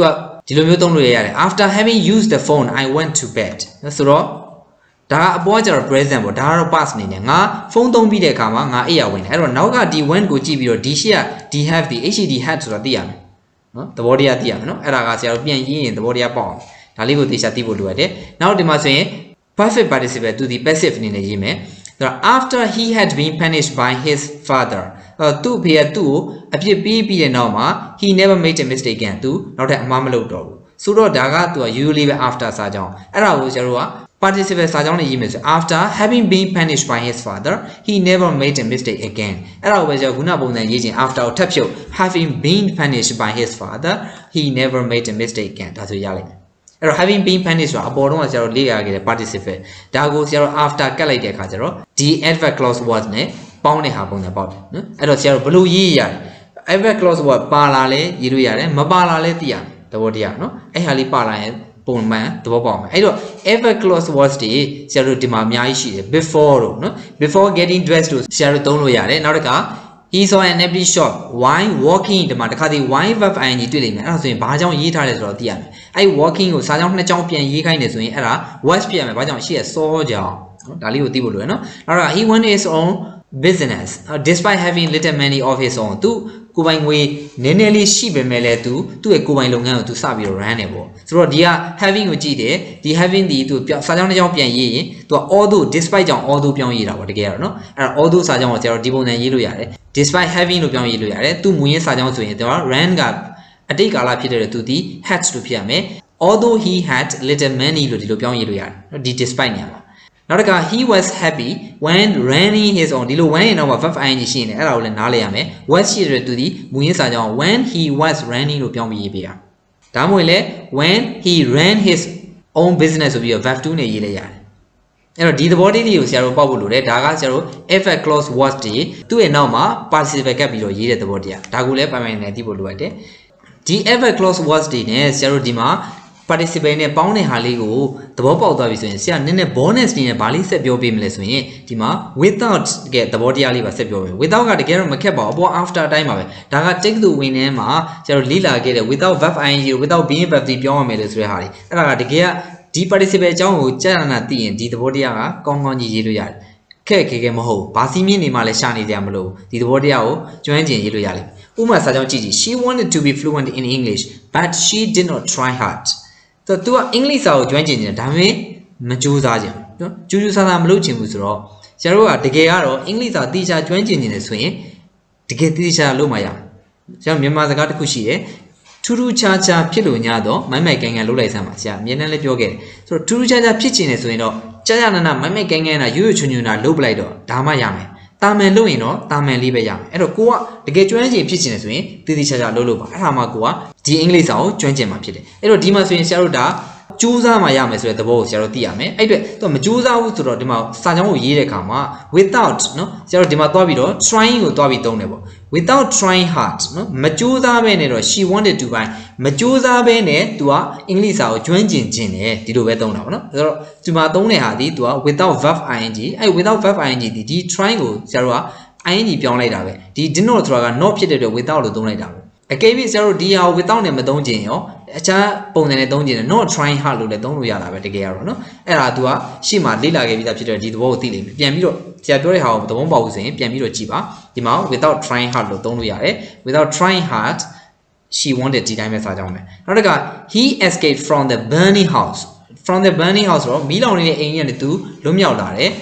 ဒီလိုမျိုးသုံးလို့ရတယ် after having used the phone I went to bed ဆိုတော့ဒါအပေါ်ကျတော့ present ပေါ့ဒါကတော့ past အနေနဲ့ငါဖုန်းသုံးပြီးတဲ့အခါမှာငါအိယာဝင်တယ်အဲ့တော့နောက်ကဒီ went ကိုကြည့်ပြီးတော့ဒီရှေ့က d have ဒီ had had ဆိုတာသိရမယ်နော်သဘောတရားသိရမယ်နော်အဲ့ဒါကဆရာတို့ပြန်ရေးရင်သဘောတရားပေါက်အောင်ဒါလေးကိုသေချာသိဖို့လိုရတယ်နောက်ဒီမှာဆိုရင် perfect participle သူဒီ passive အနေနဲ့ရေးမယ်ဆိုတော့ after he had been punished by his father အဲ့သူ့ဖေကသူ့ကိုအပြစ်ပေးပြီးတဲ့နောက်မှာ he never made a mistake again သူနောက်ထပ်အမှားမလုပ်တော့ဘူးဆိုတော့ဒါကသူက usually ပဲ after စာကြောင်းအဲ့ဒါကိုကျတော့ participle စာကြောင်းနဲ့ရေးမယ်ဆို after having been punished by his father he never made a mistake again အဲ့ဒါကိုပဲကျတော့ခုနပုံစံရေးခြင်း after ကိုထပ်ဖြုတ် having been punished by his father he never made a mistake again ဒါဆိုရလိမ့်မယ်အဲ့တော့ having been punished ဆိုတာအပေါ်တော့ကျတော့လေ့ရခဲ့တဲ့ participle ဒါကိုကျတော့ after ကတ်လိုက်တဲ့အခါကျတော့ဒီ adverb clause word နဲ့ပေါင်းတဲ့ဟာပုံစံပေါက်တယ်နော်အဲ့တော့ကျတော့ဘယ်လိုရေးရလဲ adverb clause word ပါလာလဲရေးလို့ရတယ်မပါလာလဲသိရမယ်သဘောတရားနော်အဲ့ဟာလေးပါလာရင်ပုံမှန်သဘောပေါက်မယ်အဲ့တော့ adverb clause words တွေဆရာတို့ဒီမှာအများကြီးရှိတယ် before တို့နော် before getting dressed တို့ဆရာတို့သုံးလို့ရတယ်နောက်တစ်ခါ he saw an empty shop while walking ဒီမှာတစ်ခါတည်း while verb ing တွေ့လိမ့်မယ်အဲ့ဒါဆိုရင်ဘာကြောင့်ရေးထားလဲဆိုတော့သိရမယ်အဲ့ walking ကိုစာကြောင်းနှစ်ကြောင်းပြန်ရေးခိုင်းနေဆိုရင်အဲ့ဒါ was ဖြစ်ရမယ်ဘာကြောင့်ရှိရ saw ကြောင့်နော်ဒါလေးကိုသိဖို့လိုရနော်နောက်တော့ he went his own business uh, despite having little money of his own သူကိုပိုင်ငွေနည်းနည်းလေးရှိပေမဲ့လည်းသူသူ့ရဲ့ကိုပိုင်လုပ်ငန်းကိုသူစပြီးတော့ run နေပေါ့ဆိုတော့ဒီက having ကိုကြည့်တယ်ဒီ having ဒီသူစာကြောင်းတစ်ကြောင်းပြန်ရေးရင်သူက although despite ကြောင့် although ပြောင်းရေးတာပေါ့တကယ်တော့နော်အဲ့တော့ although စာကြောင်းကိုကျွန်တော်ဒီပုံစံရေးလို့ရတယ် despite having လို့ပြောင်းရေးလို့ရတယ်သူမူရင်းစာကြောင်းဆိုရင်သူက run ကအတိတ်ကာလဖြစ်တဲ့သူဒီ had လို့ဖြစ်ရမယ် although he had little money လို့ဒီလိုပြောင်းရေးလို့ရတယ်နော်ဒီ despite နေရာမှာနောက်တစ်ခါ he was happy when running his own ဒီလို when ရင်တော့ verb ing ရှိနေအဲ့ဒါကိုလည်းနားလည်ရမယ် was ရှိတဲ့သူဒီမူရင်းစာကြောင်း when he was running လို့ပြောင်းပြီးရေးပေးရဒါမှမဟုတ်လေ when he ran his own business ဆိုပြီးတော့ verb two နဲ့ရေးလိုက်ရတယ်အဲ့တော့ဒီသဘောတရားတွေကိုဆရာတို့ပေါက်ဖို့လိုတယ်ဒါကဆရာတို့ adverb clause words တွေသူ့ရဲ့နောက်မှာ participle ကပ်ပြီးတော့ရေးတဲ့သဘောတရားဒါကိုလည်းပိုင်ပိုင်နဲ့သိဖို့လိုအပ်တယ်ဒီ adverb clause words တွေနဲ့ဆရာတို့ဒီမှာ participle နဲ့ပေါင်းတဲ့ဟာလေးကိုသဘောပေါက်သွားပြီဆိုရင်ဆရာနည်းနည်း bonus နေနဲ့ဗာလေးဆက်ပြောပေးမလဲဆိုရင်ဒီမှာ without ကသဘောတရားလေးပါဆက်ပြောမယ် without ကတကယ်တော့မခက်ပါဘူးအပေါ် after အတိုင်းပါပဲဒါက take to win ထဲမှာဆရာတို့လေ့လာခဲ့တဲ့ without verb ing without being verb တွေပြောရမယ်လို့ဆိုတဲ့ဟာလေးအဲ့ဒါကတကယ်ကဒီ participle အကြောင်းကိုကြာနာသိရင်ဒီသဘောတရားကကောင်းကောင်းကြီးရေးလို့ရတယ်ခက်ခဲခဲမဟုတ်ဘာစီးမြင့်နေမှလည်းရှာနေကြမလို့ဒီသဘောတရားကိုကျွမ်းကျင်ရေးလို့ရလိမ့်မယ်ဥပမာစာကြောင်းကြည့်ကြည့် she wanted to be fluent in English but she did not try hardဆိုတော့ तू ကအင်္ဂလိပ်စာကိုကျွမ်းကျင်နေတယ်ဒါပေမဲ့မကြိုးစားခြင်းနော်ကြိုးကြိုးစားစားမလုပ်ချင်ဘူးဆိုတော့ဆရာတို့ကတကယ်ကတော့အင်္ဂလိပ်စာတိကျကျွမ်းကျင်နေတယ်ဆိုရင်တကယ်တိကျလုပ်မှရမယ်ဆရာမြန်မာစကားတစ်ခုရှိတယ်ထူးထူးခြားခြားဖြစ်လို့ညတော့မိုက်မိုက်ကန်ကန်လုပ်လိုက်စမ်းပါဆရာအမြဲတမ်းလည်းပြောခဲ့တယ်ဆိုတော့ထူးထူးခြားခြားဖြစ်ချင်တယ်ဆိုရင်တော့ကြာကြာနာနာမိုက်မိုက်ကန်ကန်နာရွရွချွန်ချွန်နာလုပ်ပလိုက်တော့ဒါမှရမယ်တာမန်လုပ်ရင်တော့တာမန်လေးပဲရမယ်အဲ့တော့ကိုကတကယ်ကျွမ်းကျင်ဖြစ်ချင်တယ်ဆိုရင်တိတိကျကျလုပ်လို့ပါအဲ့ဒါမှကိုကဒီအင်္ဂလိပ်စာကိုကျွမ်းကျင်မှာဖြစ်တယ်အဲ့တော့ဒီမှာဆိုရင်ဆရာတို့ဒါကြိုးစားမှရမယ်ဆိုတဲ့သဘောကိုဆရာတို့သိရမယ်အဲ့အတွက်သူမကြိုးစားဘူးဆိုတော့ဒီမှာစာကြောင်းကိုရေးတဲ့အခါမှာ without နော်ဆရာတို့ဒီမှာသွားပြီးတော့ trying ကိုသွားပြီးသုံးတယ်ပေါ့ without trying hard နော်မကြိုးစားဘဲနဲ့တော့ she wanted to ပိုင်းမကြိုးစားဘဲနဲ့ तू ကအင်္ဂလိပ်စာကိုကျွမ်းကျင်ခြင်းတယ်ဒီလိုပဲသုံးတာပေါ့နော်ဆိုတော့ဒီမှာသုံးတဲ့ဟာဒီ तू က without verb ing အဲ့ without verb ing ဒီဒီ trying ကိုဆရာတို့က ing ပြောင်းလိုက်တာပဲဒီ did not ဆိုတာက not ဖြစ်တဲ့အတွက် without လို့သုံးလိုက်တာပဲအကယ်၍ဆရာတို့ဒီဟာကို without နဲ့မသုံးခြင်းရောအခြားပုံစံနဲ့သုံးခြင်းနဲ့ not trying hard လို့လည်းသုံးလို့ရတာပဲတကယ်ကတော့နော်အဲ့ဒါ तू ကရှေ့မှာလေ့လာခဲ့ပြီးသားဖြစ်တဲ့ဒီသဘောကိုသိလိမ့်မယ်ပြန်ပြီးတော့ဆရာပြောတဲ့ဟာကိုသဘောပေါက်လို့ဆိုရင်ပြန်ပြီးတော့ကြည့်ပါဒီမှာ without trying hard လို့သုံးလို့ရတယ် without trying hard she wanted ဒီတိုင်းပဲစာကြောင်းပဲနောက်တစ်ခါ he escaped from the burning house from the burning house တော့မီးလောင်နေတဲ့အိမ်ကြီးကနေ तू လွတ်မြောက်လာတယ်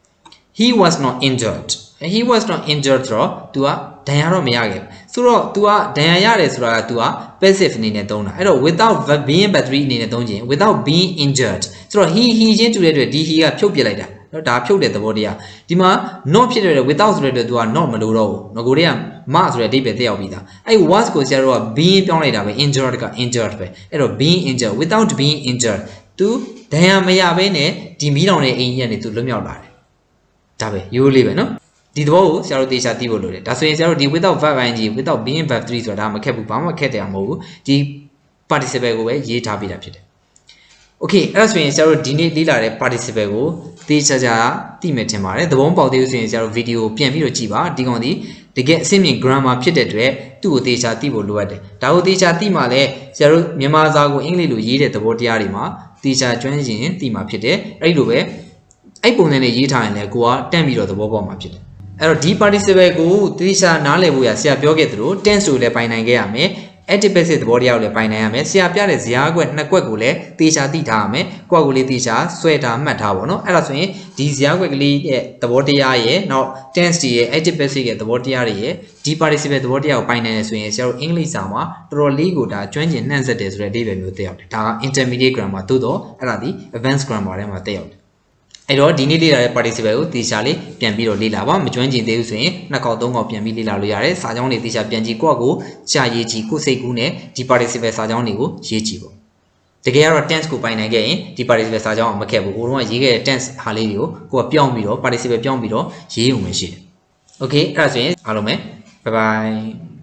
he was not injured he was not injured ဆိုတော့ तू ကဒဏ်ရာတော့မရခဲ့ဘူးဆိုတော့ तू ကဒဏ်ရာရတယ်ဆိုတာက तू က passive အနေနဲ့သုံးတာအဲ့တော့ without being battery အနေနဲ့သုံးခြင်း without being injured ဆိုတော့ he he ချင်းတူတဲ့အတွက်ဒီ he ကဖြုတ်ပြလိုက်တာနော်ဒါဖြုတ်တဲ့သဘောတရားဒီမှာ not ဖြစ်တဲ့အတွက် without ဆိုတဲ့အတွက် तू က not မလို့တော့ဘူးငကိုတွေကမဆိုတဲ့အဓိပ္ပာယ်တက်ရောက်ပြီးသားအဲ့ was ကိုဆရာတို့က being ပြောင်းလိုက်တာပဲ injured က injured ပဲအဲ့တော့ being injured without being injured तू ဒဏ်ရာမရဘဲနဲ့ဒီမီးလောင်တဲ့အိမ်ကြီးကနေ तू လွတ်မြောက်လာတယ်ဒါပဲရိုးလေးပဲနော်ဒီသဘောကိုဆရာတို့သေချာသိဖို့လိုတယ်ဒါဆိုရင်ဆရာတို့ဒီ without verb ing without being verb three ဆိုတာမခက်ဘူးဘာမှခက်တယ်မဟုတ်ဘူးဒီ participle ကိုပဲရေးထားပေးတာဖြစ်တယ် okay အဲ့ဒါဆိုရင်ဆရာတို့ဒီနေ့လေ့လာတဲ့ participle ကိုသေချာချာသိမယ်ထင်ပါတယ်သဘောပေါက်သေးလို့ဆိုရင်ဆရာတို့ video ပြန်ပြီးတော့ကြည့်ပါဒီကောင်ဒီတကယ်အဆင့်မြင့် grammar ဖြစ်တဲ့အတွက်သူ့ကိုတေချာတိဖို့လိုအပ်တယ်ဒါကိုတေချာတိမှလည်းဆရာတို့မြန်မာစာကိုအင်္ဂလိပ်လိုရေးတဲ့သဘောတရားတွေမှာတေချာကျွမ်းကျင်တိမှာဖြစ်တယ်အဲ့လိုပဲအဲ့ပုံစံနဲ့ရေးထားရင်လည်းကိုကတန့်ပြီးတော့သဘောပေါက်မှာဖြစ်တယ်အဲ့တော့ဒီ participle ကိုတေချာနားလည်ဖို့ရဆရာပြောခဲ့သလို tense ကိုလည်းပိုင်နိုင်ခဲ့ရမယ် active passive သဘောတရားကိုလည်းပိုင်နိုင်ရမယ်ဆရာပြတဲ့ဇယားကွက်နှစ်ကွက်ကိုလည်းတေချာသိထားရမယ်ကိုယ့်ကိုလေးတေချာဆွဲထားမှတ်ထားပါတော့အဲ့ဒါဆိုရင်ဒီဇယားကွက်ကလေးရဲ့သဘောတရားရဲ့နောက် tense တွေရဲ့ active passive ရဲ့သဘောတရားတွေရဲ့ဒီ participle သဘောတရားကိုပိုင်နိုင်ရဆိုရင်ဆရာတို့အင်္ဂလိပ်စာမှာတော်တော်လေးကိုဒါကျွမ်းကျင်နှံ့ဆက်တယ်ဆိုတဲ့အဓိပ္ပာယ်မျိုးတက်ရောက်တယ်ဒါက intermediate grammar သို့တော့အဲ့ဒါဒီ advanced grammar ထဲမှာတက်ရောက်တယ်အဲ့တော့ဒီနေ့လေ့လာတဲ့ participle ကိုတေချာလေးပြန်ပြီးတော့လေ့လာပါမကျွမ်းကျင်သေးဘူးဆိုရင်နှစ်ခေါက်သုံးခေါက်ပြန်ပြီးလေ့လာလို့ရတယ်စာကြောင်းတွေတေချာပြန်ကြည့်ကိုယ့်ကိုရှာရေးကြည့်ကိုယ်စိတ်ကူးနဲ့ဒီ participle စာကြောင်းတွေကိုရေးကြည့်ပေါ့တကယ်ကတော့ tense ကိုပိုင်နိုင်ခဲ့ရင်ဒီ participle စာကြောင်းအောင်မခက်ဘူးကိုတော့ရေးခဲ့တဲ့ tense ဟာလေးတွေကိုကိုယ်ကပြောင်းပြီးတော့ participle ပြောင်းပြီးတော့ရေးရုံပဲရှိတယ် okay အဲ့ဒါဆိုရင်အားလုံးပဲ bye bye